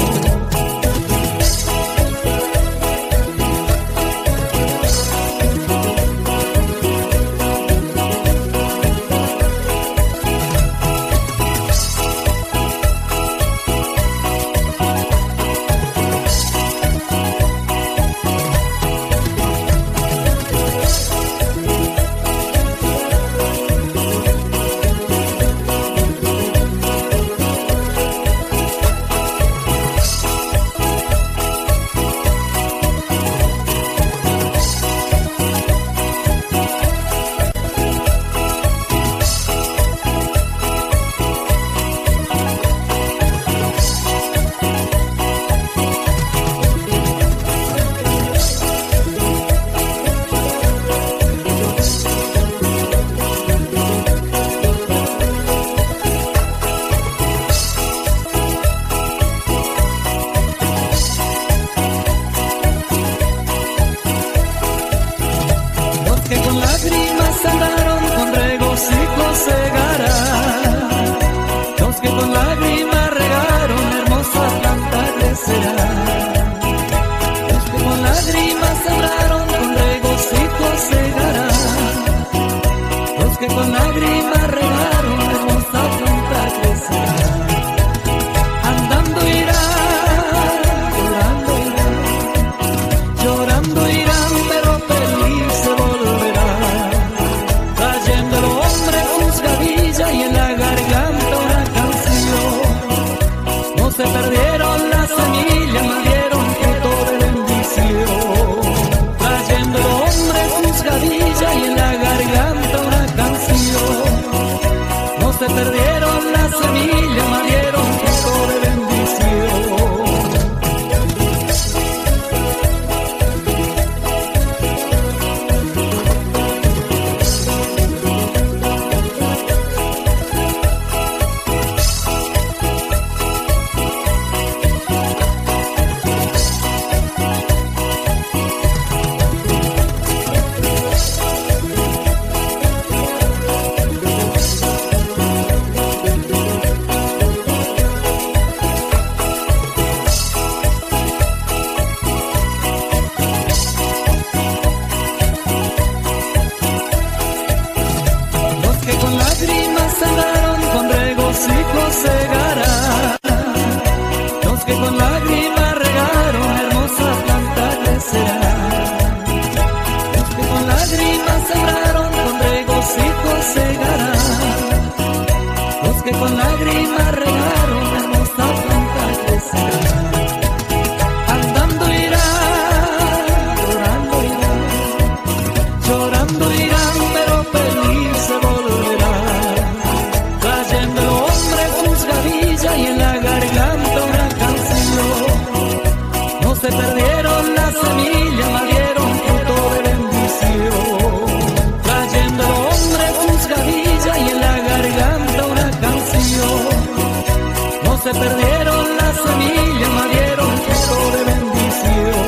Speaker 3: lágrimas sembraron, con regocijo segarán. Los que con lágrimas regaron, hermosa planta crecerá. Andando irán, llorando irán, llorando irán, pero feliz se volverán. Trayendo el hombre sus gavillas y en la garganta una canción. No se perdieron la semilla, mas dieron fruto de bendición. Trayendo el hombre sus gavillas y en la garganta una canción. No se perdieron la semilla, mas dieron fruto de bendición.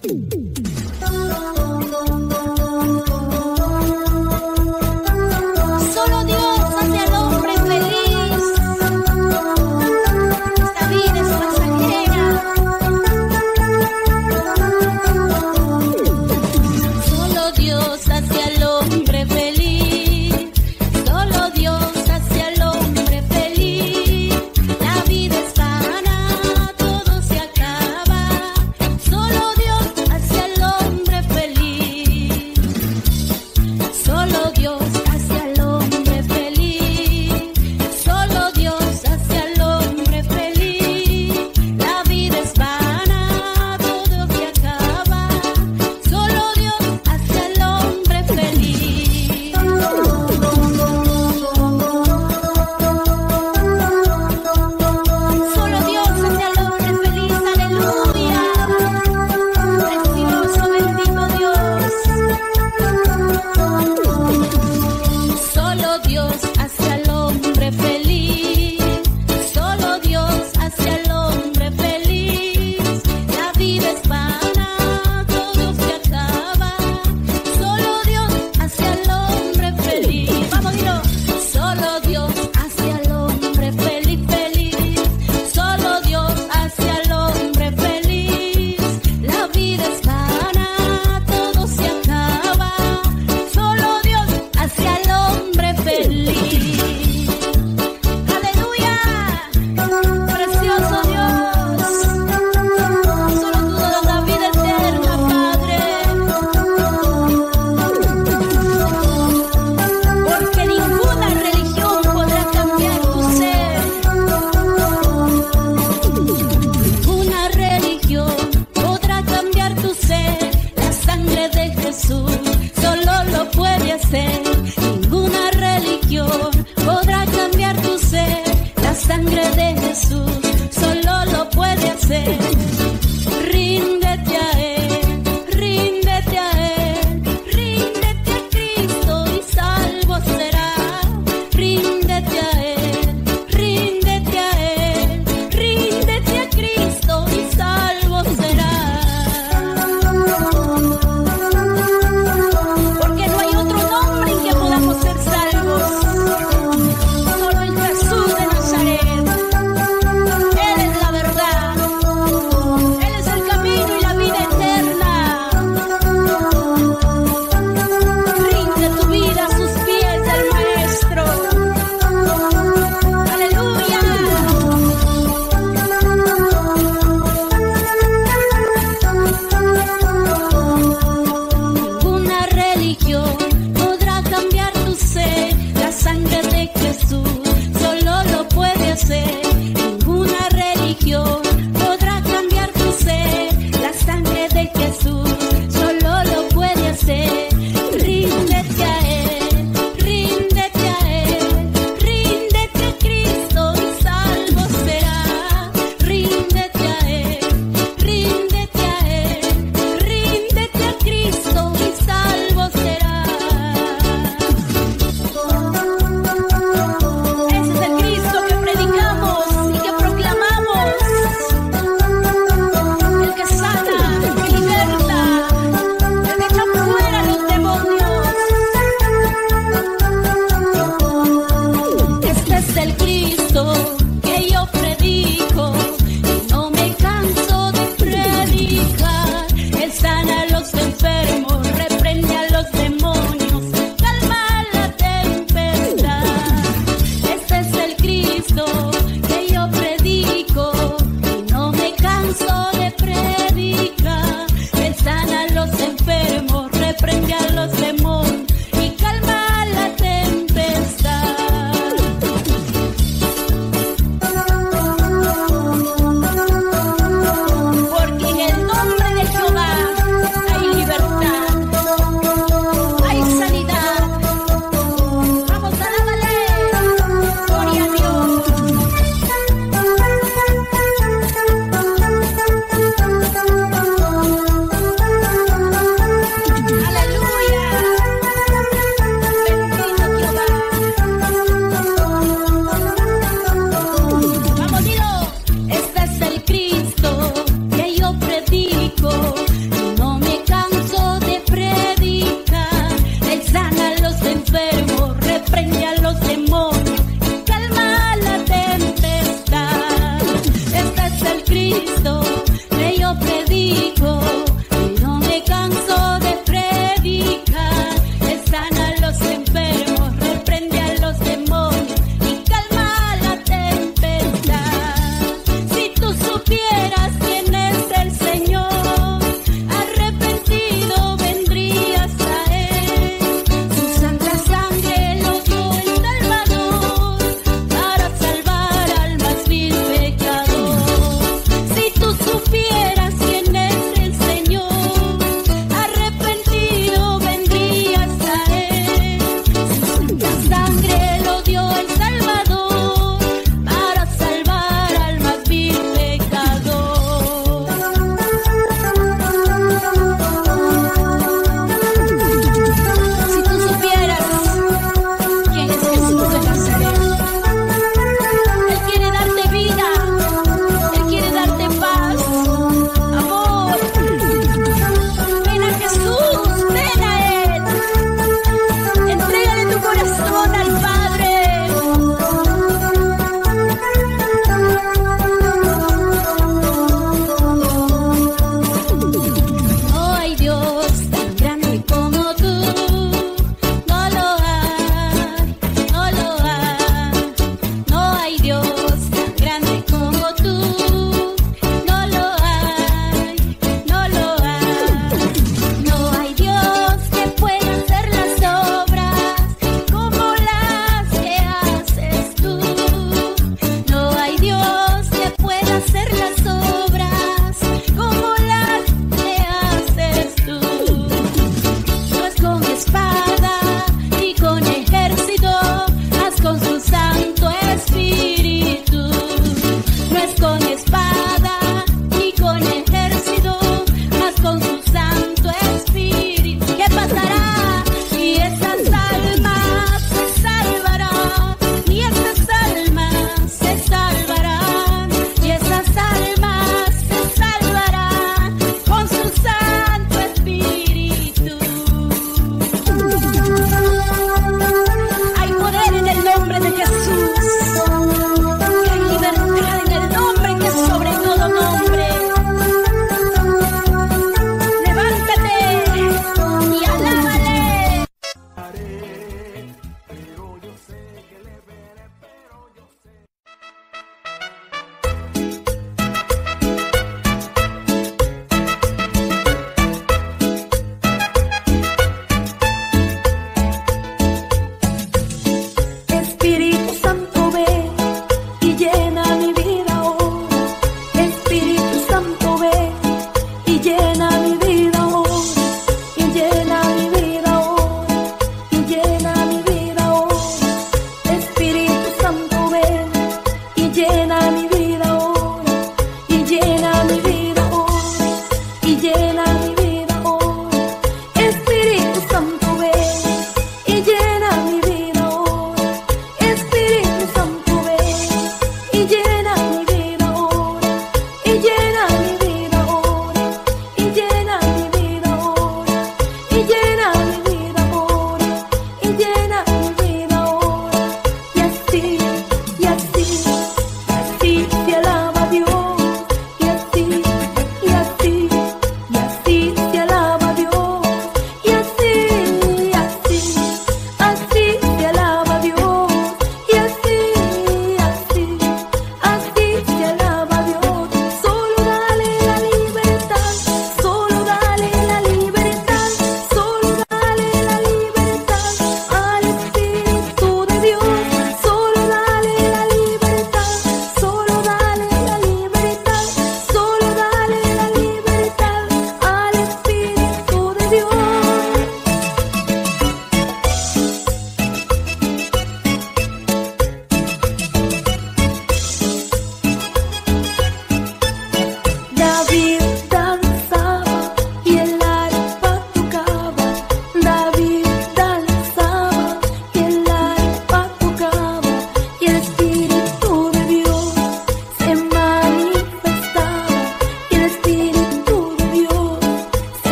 Speaker 2: Solo Dios hace al hombre feliz. Esta vida es pasajera. Solo Dios hace al hombre feliz. Solo Dios hace al hombre feliz. La vida es vana, todo se acaba. Solo Dios hace al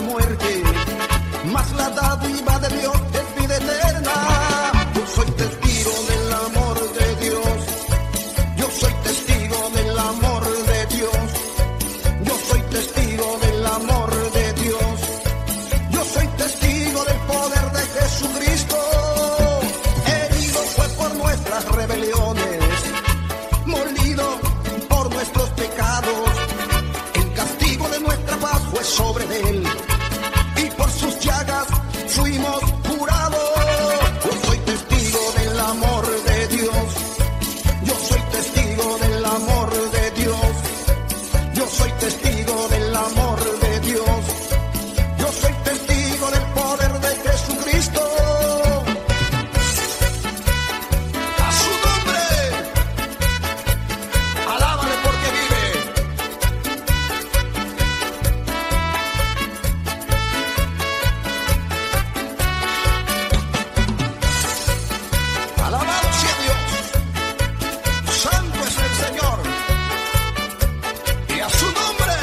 Speaker 5: muerte, mas la dádiva de Dios es vida eterna. Yo soy testigo del amor de Dios, yo soy testigo del amor de Dios, yo soy testigo del amor de Dios, yo soy testigo del poder de Jesucristo. Herido fue por nuestras rebeliones, molido por nuestros pecados, el castigo de nuestra paz fue sobre él, y por sus llagas fuimos curados. Yo soy testigo del amor de Dios, yo soy testigo del amor de Dios, yo soy testigo del amor de Dios, yo soy testigo del poder de Jesucristo. A su nombre, alábale porque vive. Alabado sea Dios, santo es el Señor, y a su nombre.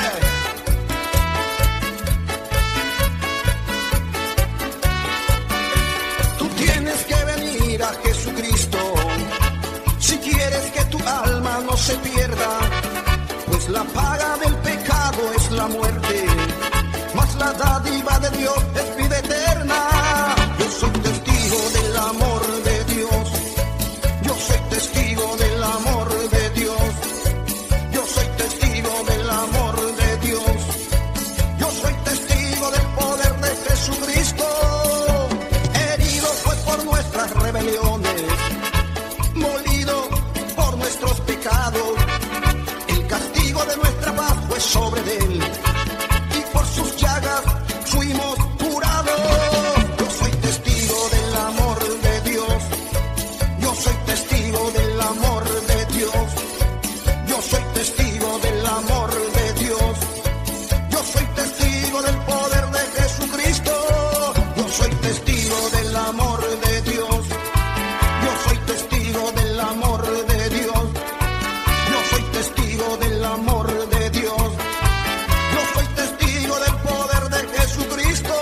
Speaker 5: Tú tienes que venir a Jesucristo si quieres que tu alma no se pierda, pues la paga del pecado es la muerte, mas la dádiva de Dios es vida eterna. Yo soy testigo del amor de Dios, yo soy testigo del amor de Dios, yo soy testigo del amor de Dios, yo soy testigo del poder de Jesucristo. Herido fue por nuestras rebeliones, molido por nuestros pecados, el castigo de nuestra paz fue sobre él, y por sus llagas fuimos curados. Yo soy testigo del amor de Dios, yo soy testigo del amor de Dios, yo soy testigo del amor de Dios, yo soy testigo del poder de Jesucristo. Yo soy testigo del amor de Dios, yo soy testigo del amor de Dios, yo soy testigo del amor de Dios, yo soy testigo del poder de Jesucristo.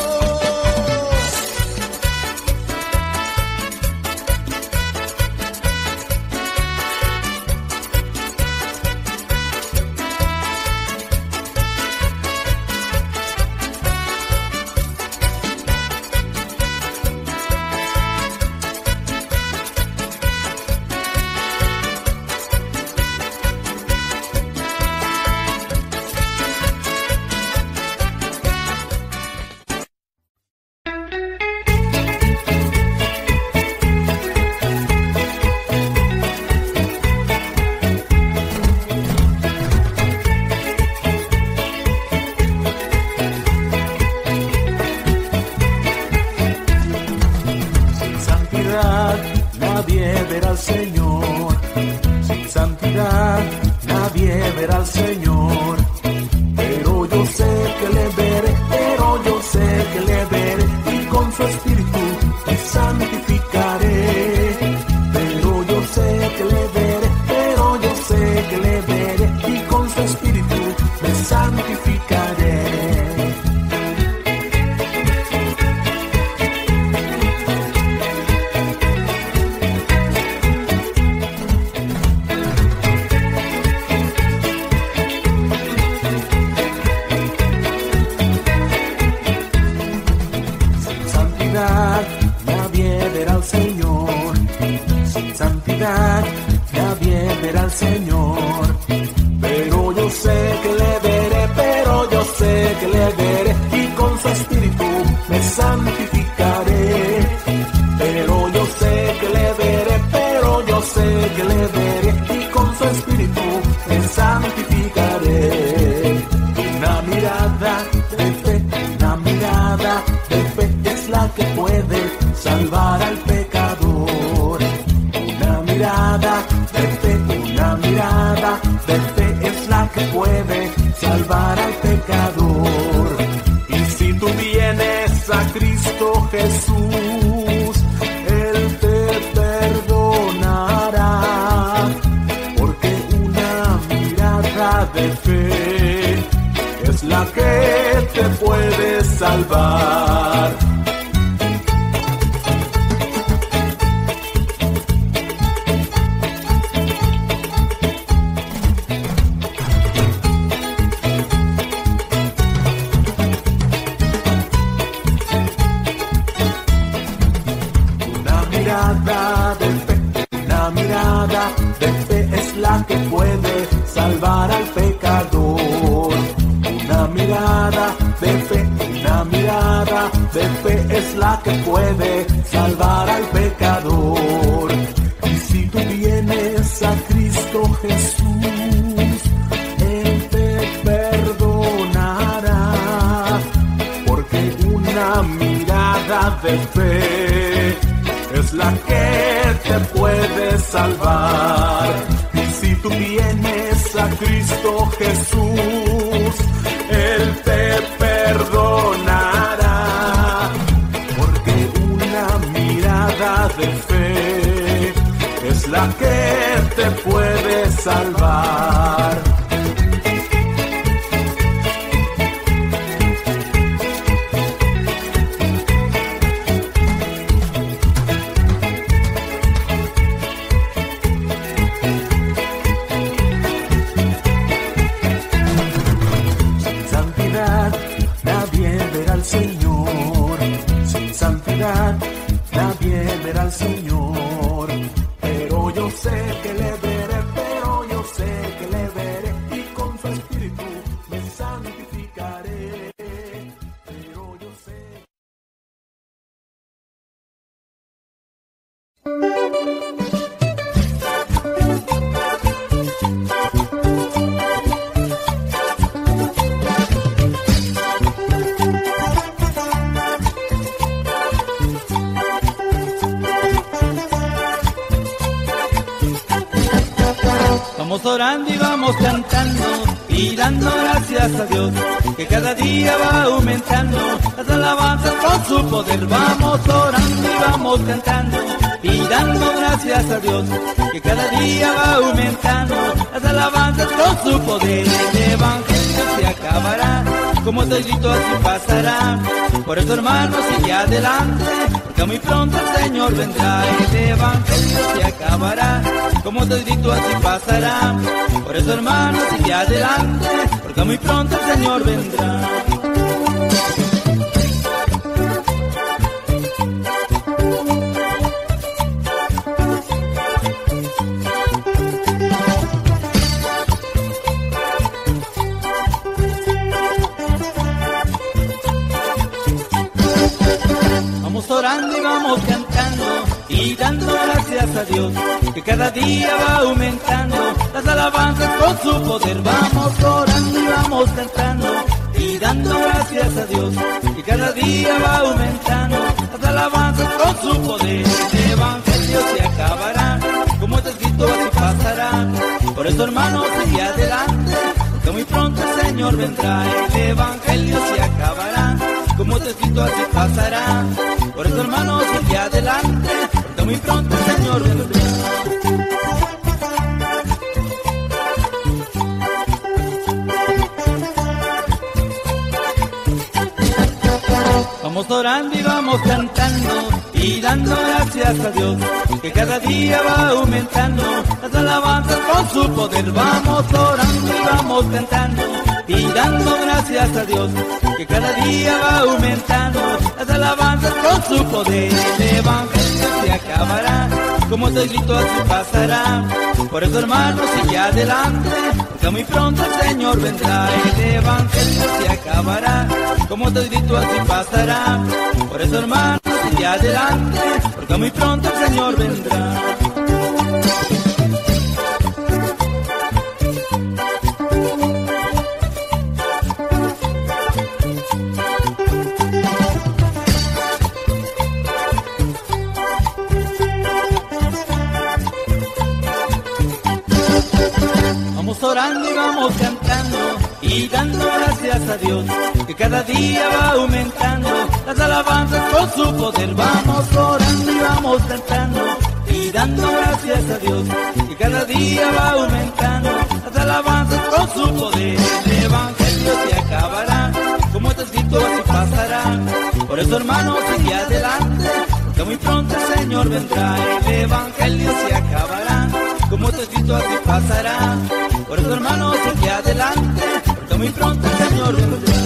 Speaker 1: Sin santidad nadie verá al Señor, sin santidad nadie verá al Señor, pero yo sé que le veré, pero yo sé que le veré, y con su espíritu me santificaré. Pero yo sé que le veré, pero yo sé que le veré, y con su espíritu me santificaré. Sin santidad nadie verá al Señor, sin santidad nadie verá al Señor, pero yo sé que le veré, pero yo sé que le veré, y con su espíritu me santificaré. Pero yo sé que le veré, pero yo sé que le veré, y con su espíritu me santificaré. Una mirada de fe, una mirada de fe es la que puede salvar al pecador. Una mirada de fe, una mirada de fe es la que puede salvar al pecador. Y si tú vienes a Cristo Jesús, Él te perdonará, porque una mirada de fe es la que te puede salvar. Una mirada de fe, una mirada de fe es la que puede salvar al pecador. Una mirada de fe, una mirada de fe es la que puede salvar al pecador. Y si tú vienes a Cristo Jesús, Él te perdonará, porque una mirada de fe es la que te puede salvar. Y si tú vienes a Cristo Jesús, Él te perdonará, porque una mirada de fe es la que te puede salvar. Señor, sin santidad nadie verá al Señor, pero yo sé que le veré, pero yo sé que le veré, y con su espíritu me santificaré, pero yo sé.
Speaker 3: Vamos orando y vamos cantando y dando gracias a Dios, que cada día va aumentando las alabanzas con su poder. Vamos orando y vamos cantando y dando gracias a Dios, que cada día va aumentando las alabanzas con su poder. El evangelio se acabará, como te grito así pasará. Por eso, hermanos, sigue adelante, porque muy pronto el Señor vendrá. El evangelio se acabará, como te grito así pasará. Por eso, hermanos, sigue adelante, porque muy pronto el Señor vendrá. Vamos orando y vamos cantando y dando gracias a Dios, que cada día va aumentando las alabanzas con su poder. Vamos orando y vamos cantando y dando gracias a Dios, que cada día va aumentando las alabanzas con su poder. El evangelio se acabará, como está escrito así pasará. Por eso, hermanos, sigue adelante, porque muy pronto el Señor vendrá. El evangelio se acabará, como está escrito así pasará. Por eso, hermanos, sigue adelante, porque muy pronto el Señor vendrá. Vamos orando y vamos cantando y dando gracias a Dios, que cada día va aumentando las alabanzas con su poder. Vamos orando y vamos cantando y dando gracias a Dios, que cada día va aumentando las alabanzas con su poder. El evangelio se acabará, como te grito así pasará. Por eso, hermanos, sigue adelante, porque muy pronto el Señor vendrá. El evangelio se acabará, como te grito así pasará. Por eso, hermanos, sigue adelante, porque muy pronto el Señor vendrá. Vamos orando y vamos cantando y dando gracias a Dios, que cada día va aumentando las alabanzas con su poder. Vamos orando y vamos cantando y dando gracias a Dios, que cada día va aumentando las alabanzas con su poder. El evangelio se acabará, eso, hermano, sigue adelante, porque muy pronto el Señor vendrá, el evangelio se acabará, como te escrito así pasará. Por eso, hermano, sigue adelante, porque muy pronto el Señor vendrá.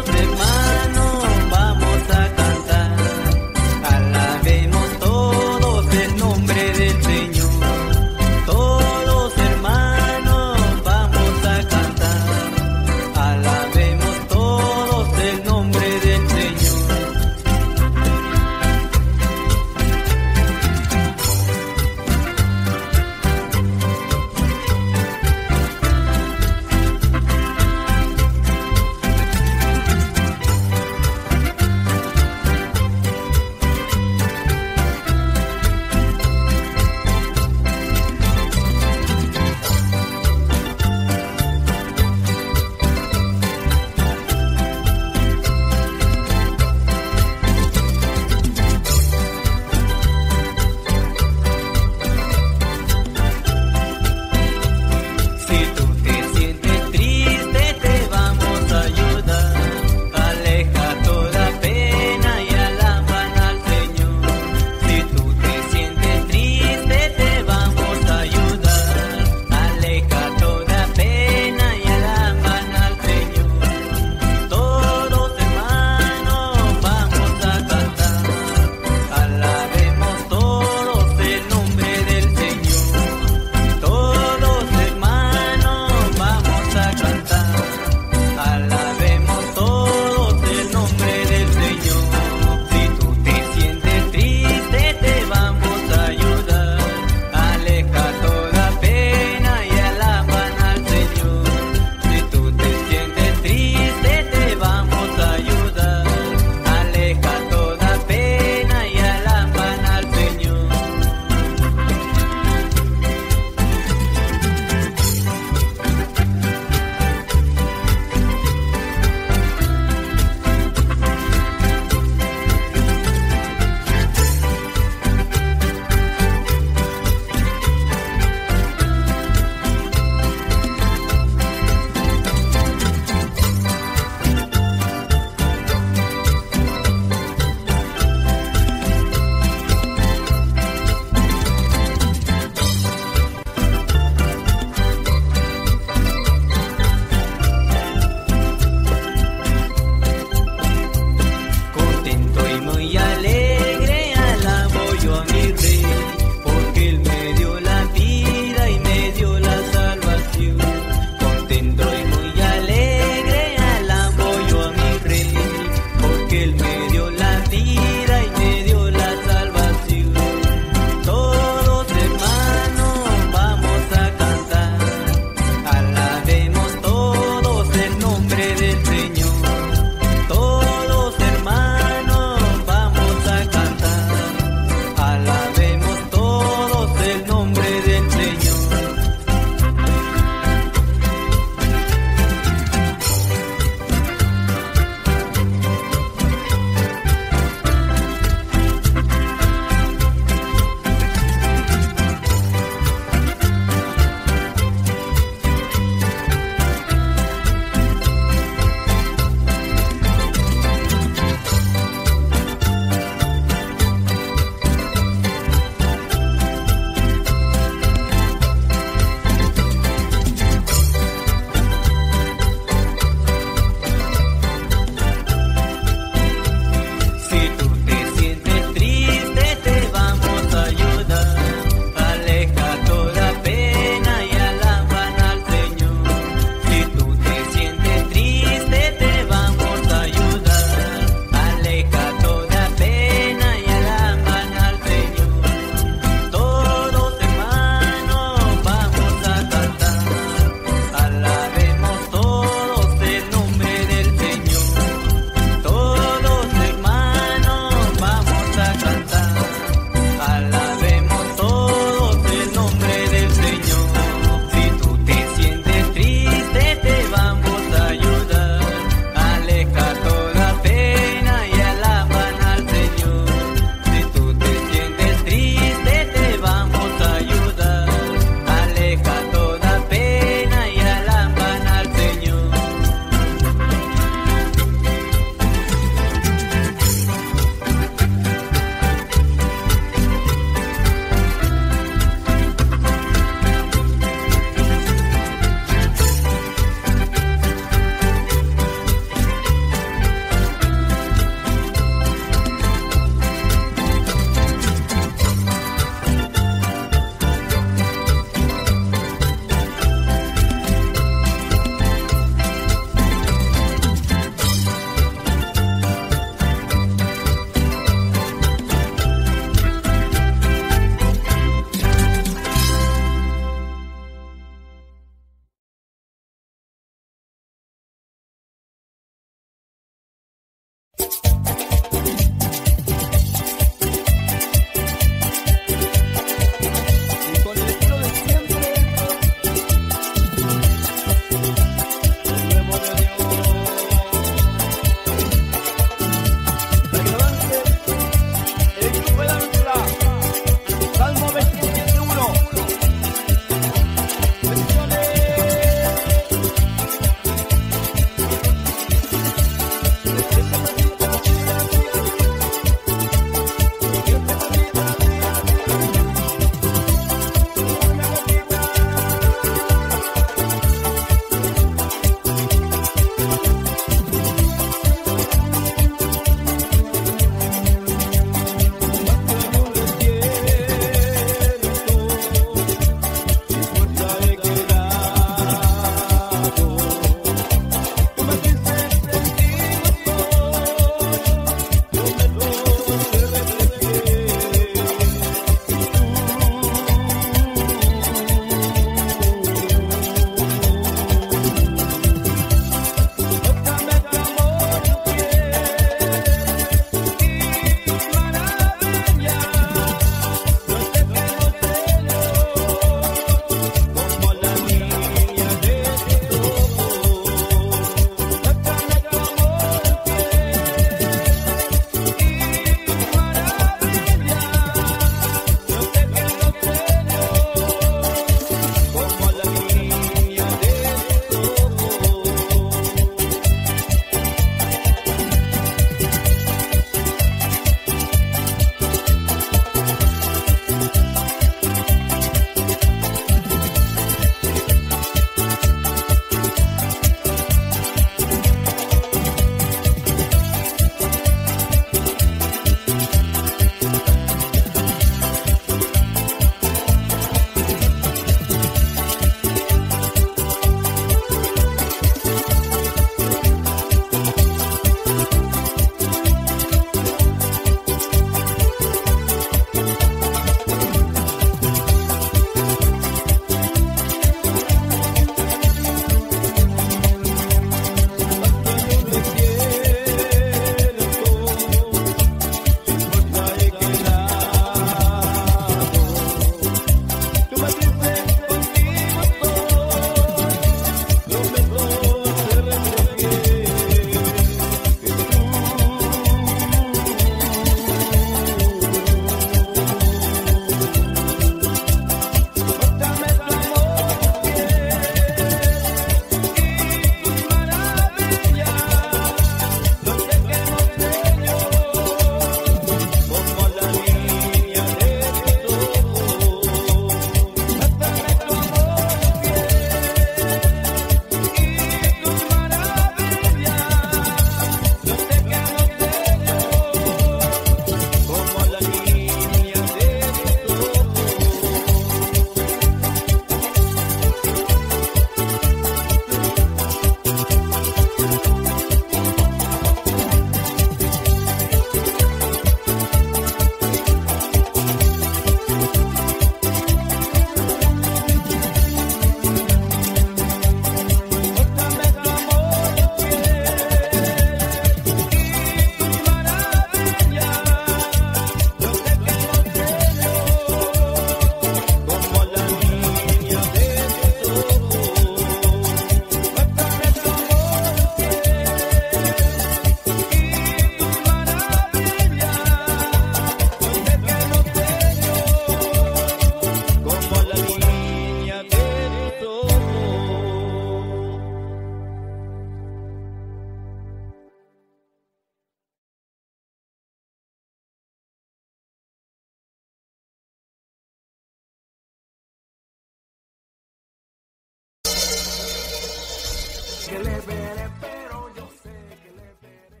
Speaker 1: veré, pero yo sé que le veré.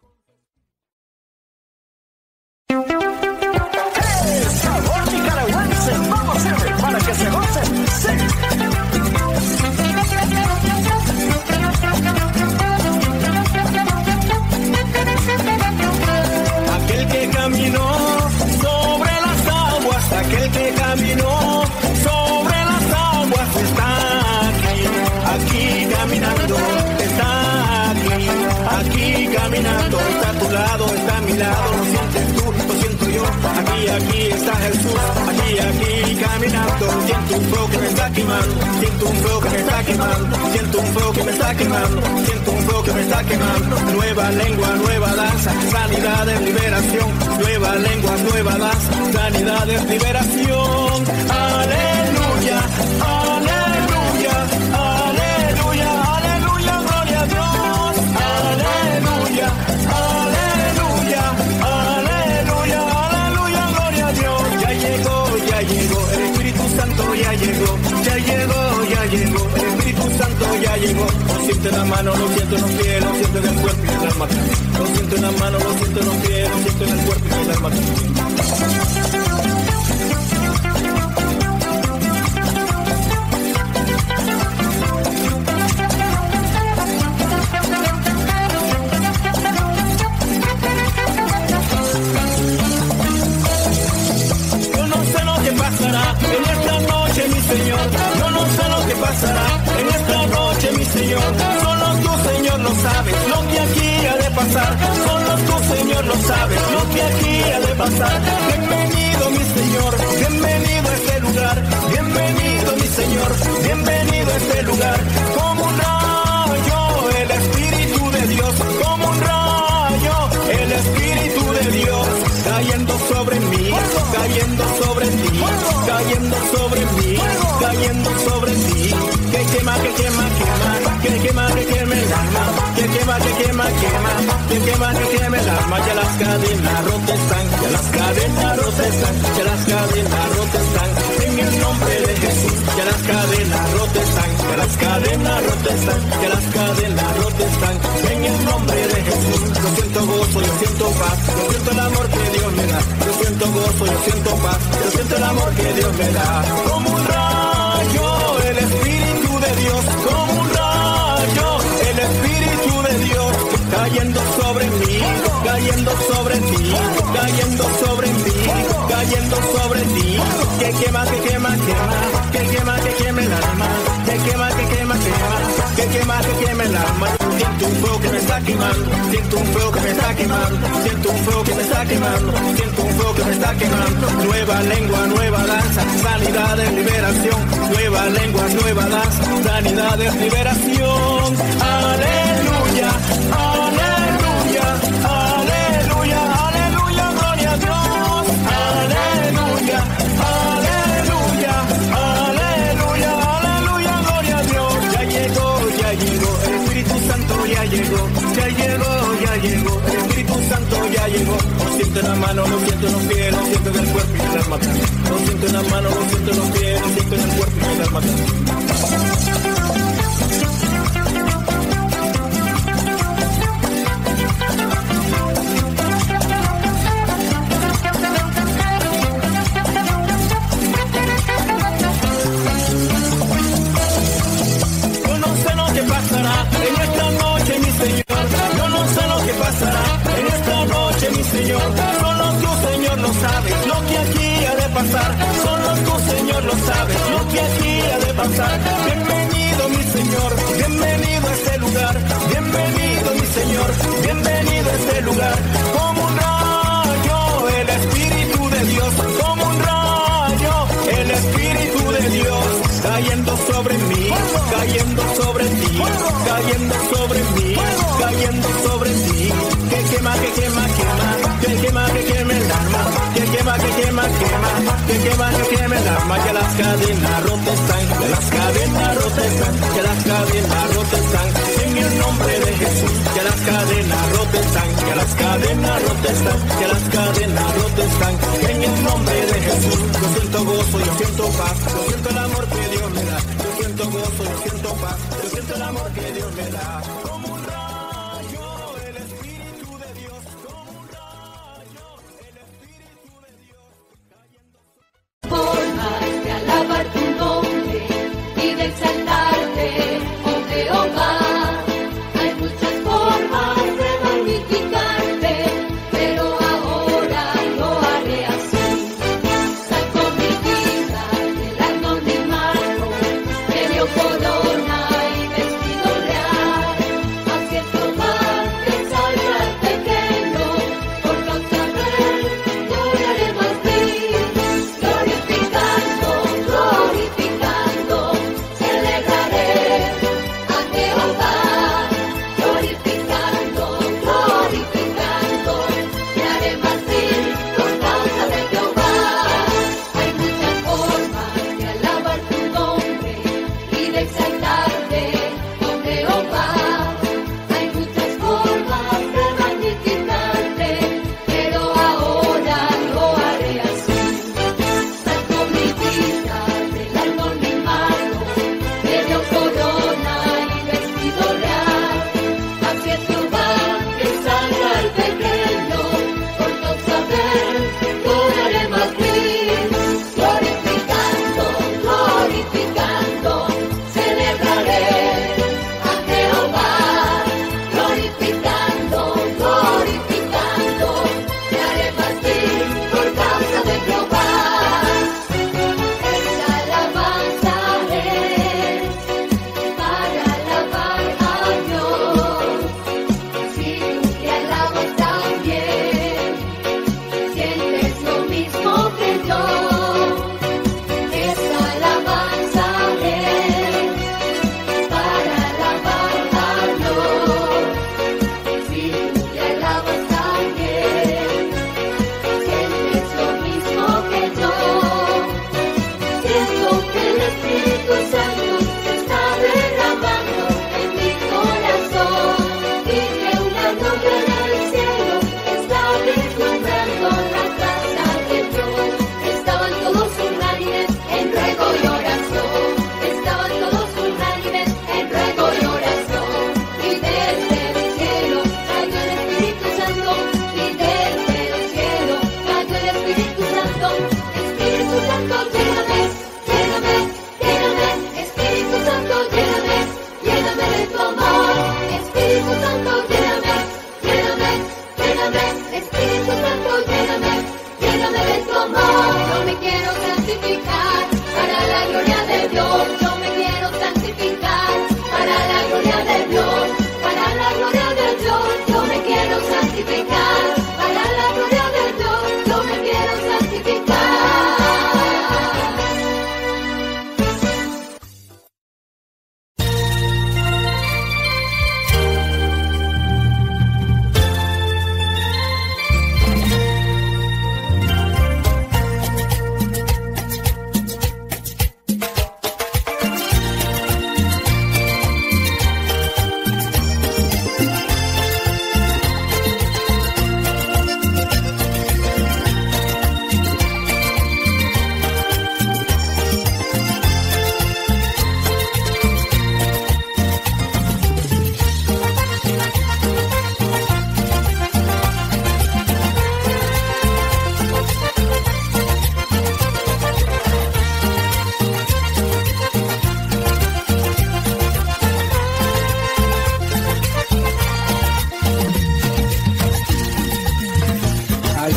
Speaker 6: ¡Eh, sabor nicaragüense! ¡Vamos, Henry, para que se gocen! ¡Sí!
Speaker 7: Aquel que caminó sobre las aguas, aquel que caminó sobre las aguas está aquí, aquí caminando, está aquí, aquí caminando, está a tu lado, está a mi lado, lo sientes tú, lo siento yo, aquí, aquí está Jesús, aquí, aquí caminando, siento un fuego que me está quemando, siento un fuego que me está quemando, siento un fuego que me está quemando, siento un fuego que me está quemando, nueva lengua, nueva danza, sanidad es liberación, nueva lengua, nueva danza, sanidad es liberación, aleluya, aleluya, aleluya, aleluya, gloria a Dios, aleluya, aleluya, aleluya, aleluya, gloria a Dios, ya llegó, ya llegó, el Espíritu Santo ya llegó, ya llegó, ya llegó, el Espíritu Santo ya llegó, lo siento en la mano, lo siento en los pies, lo siento en el cuerpo y en el alma, lo siento en la mano, lo siento en los pies, lo siento en el cuerpo y en el alma. Yo no sé lo que pasará en esta noche, mi Señor. Yo no sé lo que pasará en esta noche, mi Señor. Solo tú, Señor, lo sabes. Lo que aquí ha de pasar. Solo tú, Señor, lo sabes. Lo que aquí ha de pasar. Bienvenido, mi Señor. Bienvenido a este lugar. Bienvenido, mi Señor. Bienvenido a este lugar. Como un rayo, el Espíritu de Dios. Como un rayo, el Espíritu de Dios. Cayendo sobre mí, cayendo sobre ti, cayendo sobre mí, cayendo sobre ti. Que quema, que quema, quema, que quema, que queme el alma, que quema, que quema, quema, que quema, que queme el alma. Ya las cadenas rotas están, ya las cadenas rotas están, ya las cadenas rotas están. En el nombre de Jesús, ya las cadenas rotas están, ya las cadenas rotas están, ya las cadenas rotas están. En el nombre de Jesús, yo siento gozo, yo siento paz, yo siento el amor que Dios me da, yo siento gozo, yo siento paz, yo siento el amor que Dios me da. Como un rayo, el Espíritu de Dios, como un rayo, el Espíritu de Dios, cayendo sobre mí, cayendo sobre ti, cayendo sobre mí, cayendo sobre ti. Que quema, que quema, quema, que quema, que queme el alma, que quema, que quema, quema, que quema, que queme el alma. Siento un fuego que me está quemando, siento un fuego que me está quemando, siento un fuego que me está quemando, siento un fuego que me está quemando. Nueva lengua, nueva danza, sanidad es liberación, nueva lengua, nueva danza, sanidad es liberación. Aleluya, aleluya, aleluya, aleluya, gloria a Dios. Aleluya, aleluya, aleluya, aleluya, gloria a Dios. Ya llegó, ya llegó, el Espíritu Santo ya llegó, ya llegó, ya llegó, el Espíritu Santo ya llegó. Lo siento en la mano, lo siento en los pies, lo siento en el cuerpo y en el alma. Lo siento en la mano, lo siento en los pies, lo siento en el cuerpo y en el alma. Yo no sé lo que pasará en esta noche, mi Señor. Yo no sé lo que pasará en esta noche, mi Señor. Solo tú, Señor, lo sabes. Lo que aquí ha de pasar. Solo tú, Señor, lo sabes. Lo que aquí ha de pasar. Bienvenido, mi Señor. Bienvenido a este lugar. Bienvenido, mi Señor. Bienvenido a este lugar. Como un rayo, el Espíritu de Dios. Como un rayo, el Espíritu de Dios. Cayendo sobre mí, cayendo sobre ti, cayendo sobre mí, cayendo sobre ti. Que quema, que quema, quema, que quema, que queme el alma, que quema, que quema, quema, que quema, que queme el alma. Que las cadenas rotas están, que las cadenas rotas están, que las cadenas rotas están. En el nombre de Jesús, que las cadenas rotas están, que las cadenas rotas están, que las cadenas rotas están. En el nombre de Jesús, yo siento gozo, yo siento paz, yo siento el amor que Dios me da. Yo siento gozo, yo siento paz, yo siento el amor que Dios me da.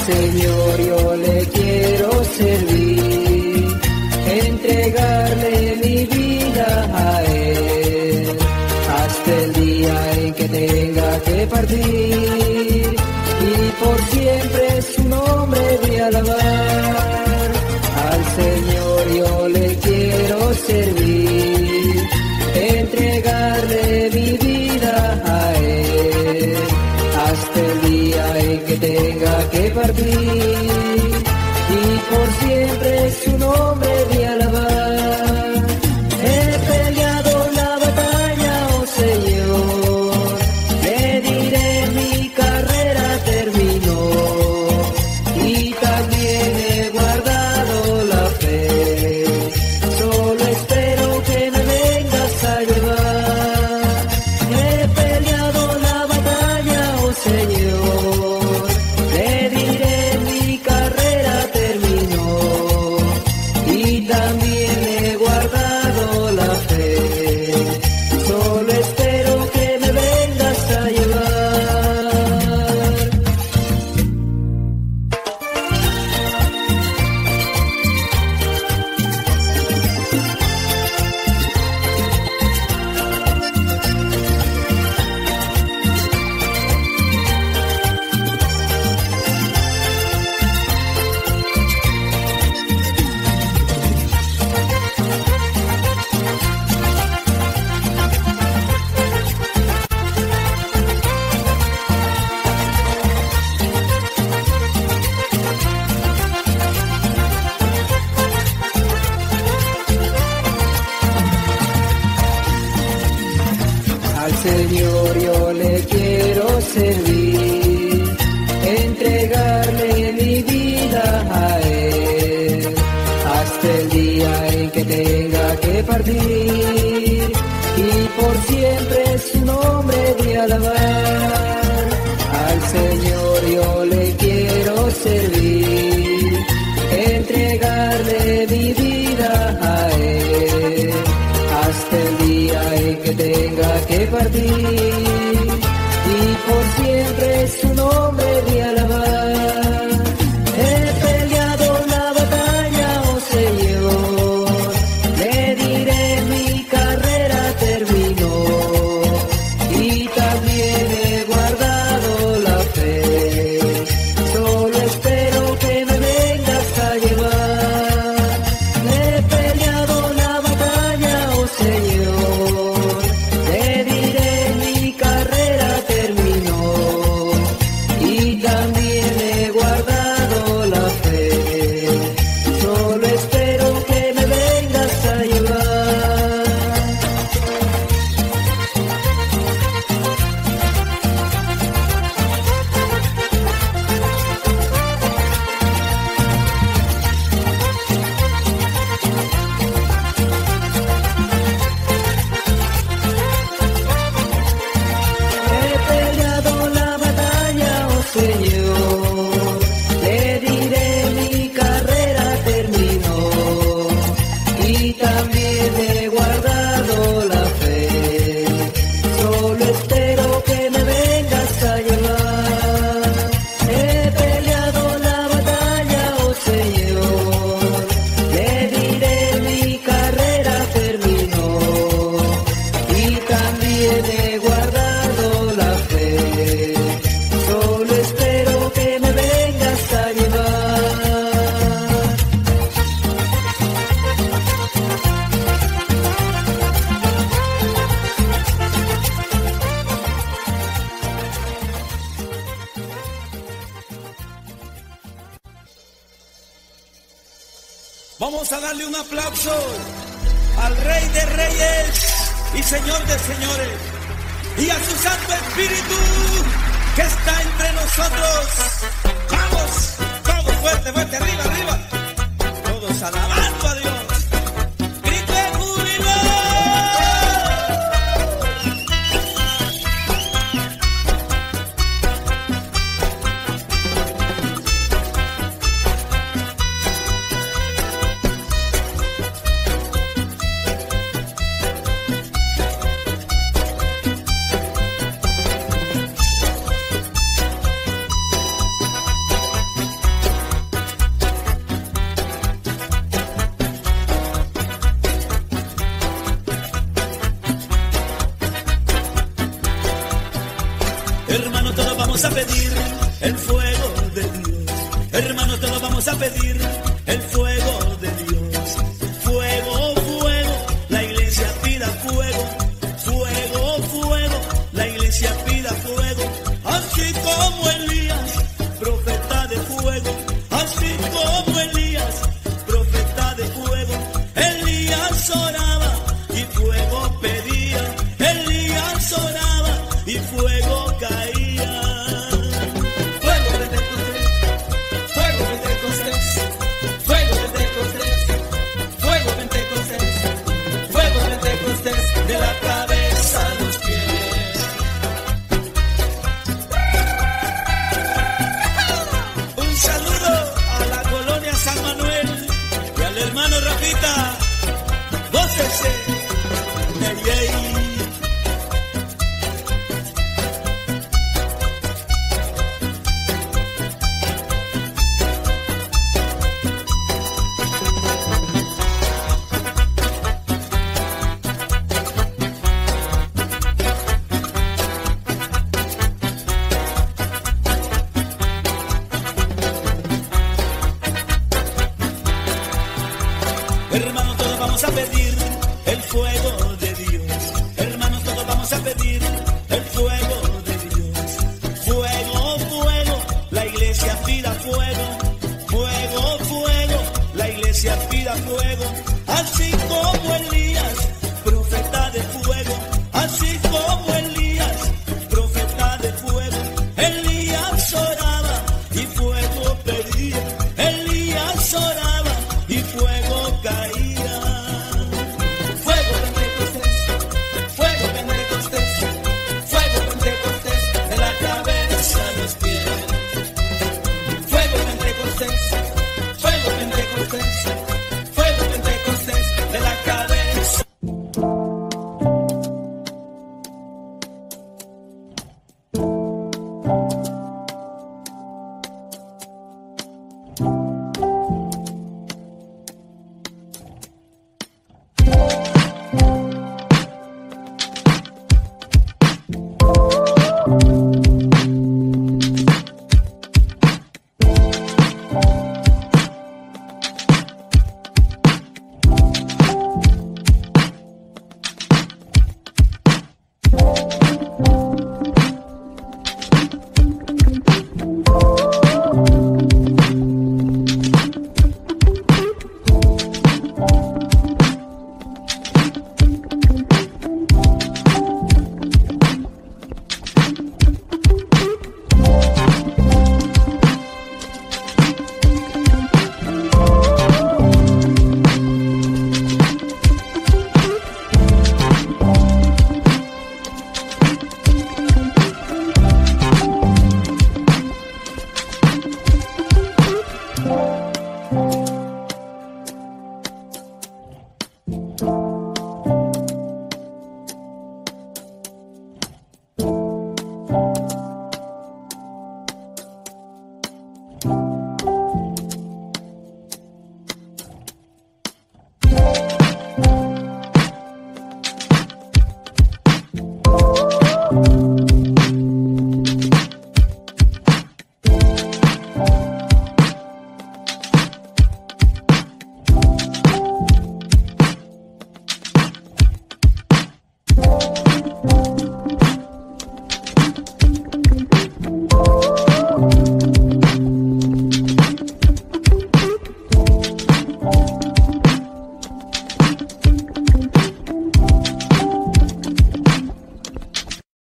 Speaker 3: Señor yo le quiero servir, entregarle mi vida a Él, hasta el día en que tenga que partir, y por siempre su nombre de alabar. Al Señor yo le quiero servir, entregarle mi vida a Él, hasta el día en que tenga que partir, y por siempre su nombre de alabar. He peleado la batalla, oh Señor, le diré mi carrera terminó, y también he guardado la fe, solo espero que me vengas a llevar. He peleado la batalla, oh Señor, le diré mi carrera terminó, y también he guardado la fe, solo espero que me vengas a llevar. Al Señor yo le quiero servir, entregarle mi vida a Él, hasta el día en que tenga que partir, y por siempre su nombre de alabar. Al Señor yo le quiero servir, entregarle mi vida a Él, hasta el día en que tenga que partir, y por siempre su nombre de alabar. He peleado la batalla, oh Señor, le diré mi carrera terminó, y también he guardado la fe, solo espero que me vengas a llevar. He peleado la batalla, oh Señor, le diré mi carrera terminó, y también he guardado la fe, solo espero que me vengas a llevar. He peleado la batalla, oh Señor, le diré mi carrera terminó, y también he guardado la fe, solo espero que me vengas a llevar. He peleado la batalla, oh Señor, le diré mi carrera terminó, y también he guardado la fe, solo espero que me vengas a llevar.
Speaker 8: Vamos a darle un aplauso al Rey de Reyes y Señor de Señores, y a su Santo Espíritu que está entre nosotros. Vamos, todos fuerte, fuerte, arriba, arriba, todos alabando a Dios. ¡Grito de júbilo! Hermanos, todos vamos a pedir el fuego de Dios. Fuego, fuego, la iglesia pida fuego. Fuego, fuego, la iglesia pida fuego. Así como Elías, profeta de fuego. Así como Elías, profeta de fuego. Elías oraba y fuego pedía. Elías oraba y fuego caía. Fuego Pentecostés, fuego Pentecostés, fuego Pentecostés, fuego Pentecostés, fuego Pentecostés, de la cabeza a los pies. Un saludo a la colonia San Manuel y al hermano Rafita. Gócese, ey, ey. Hermanos, todos vamos a pedir el fuego de Dios. Hermanos, todos vamos a pedir el fuego de Dios. Fuego, fuego, la iglesia pida fuego. Fuego, fuego, la iglesia pida fuego. Así como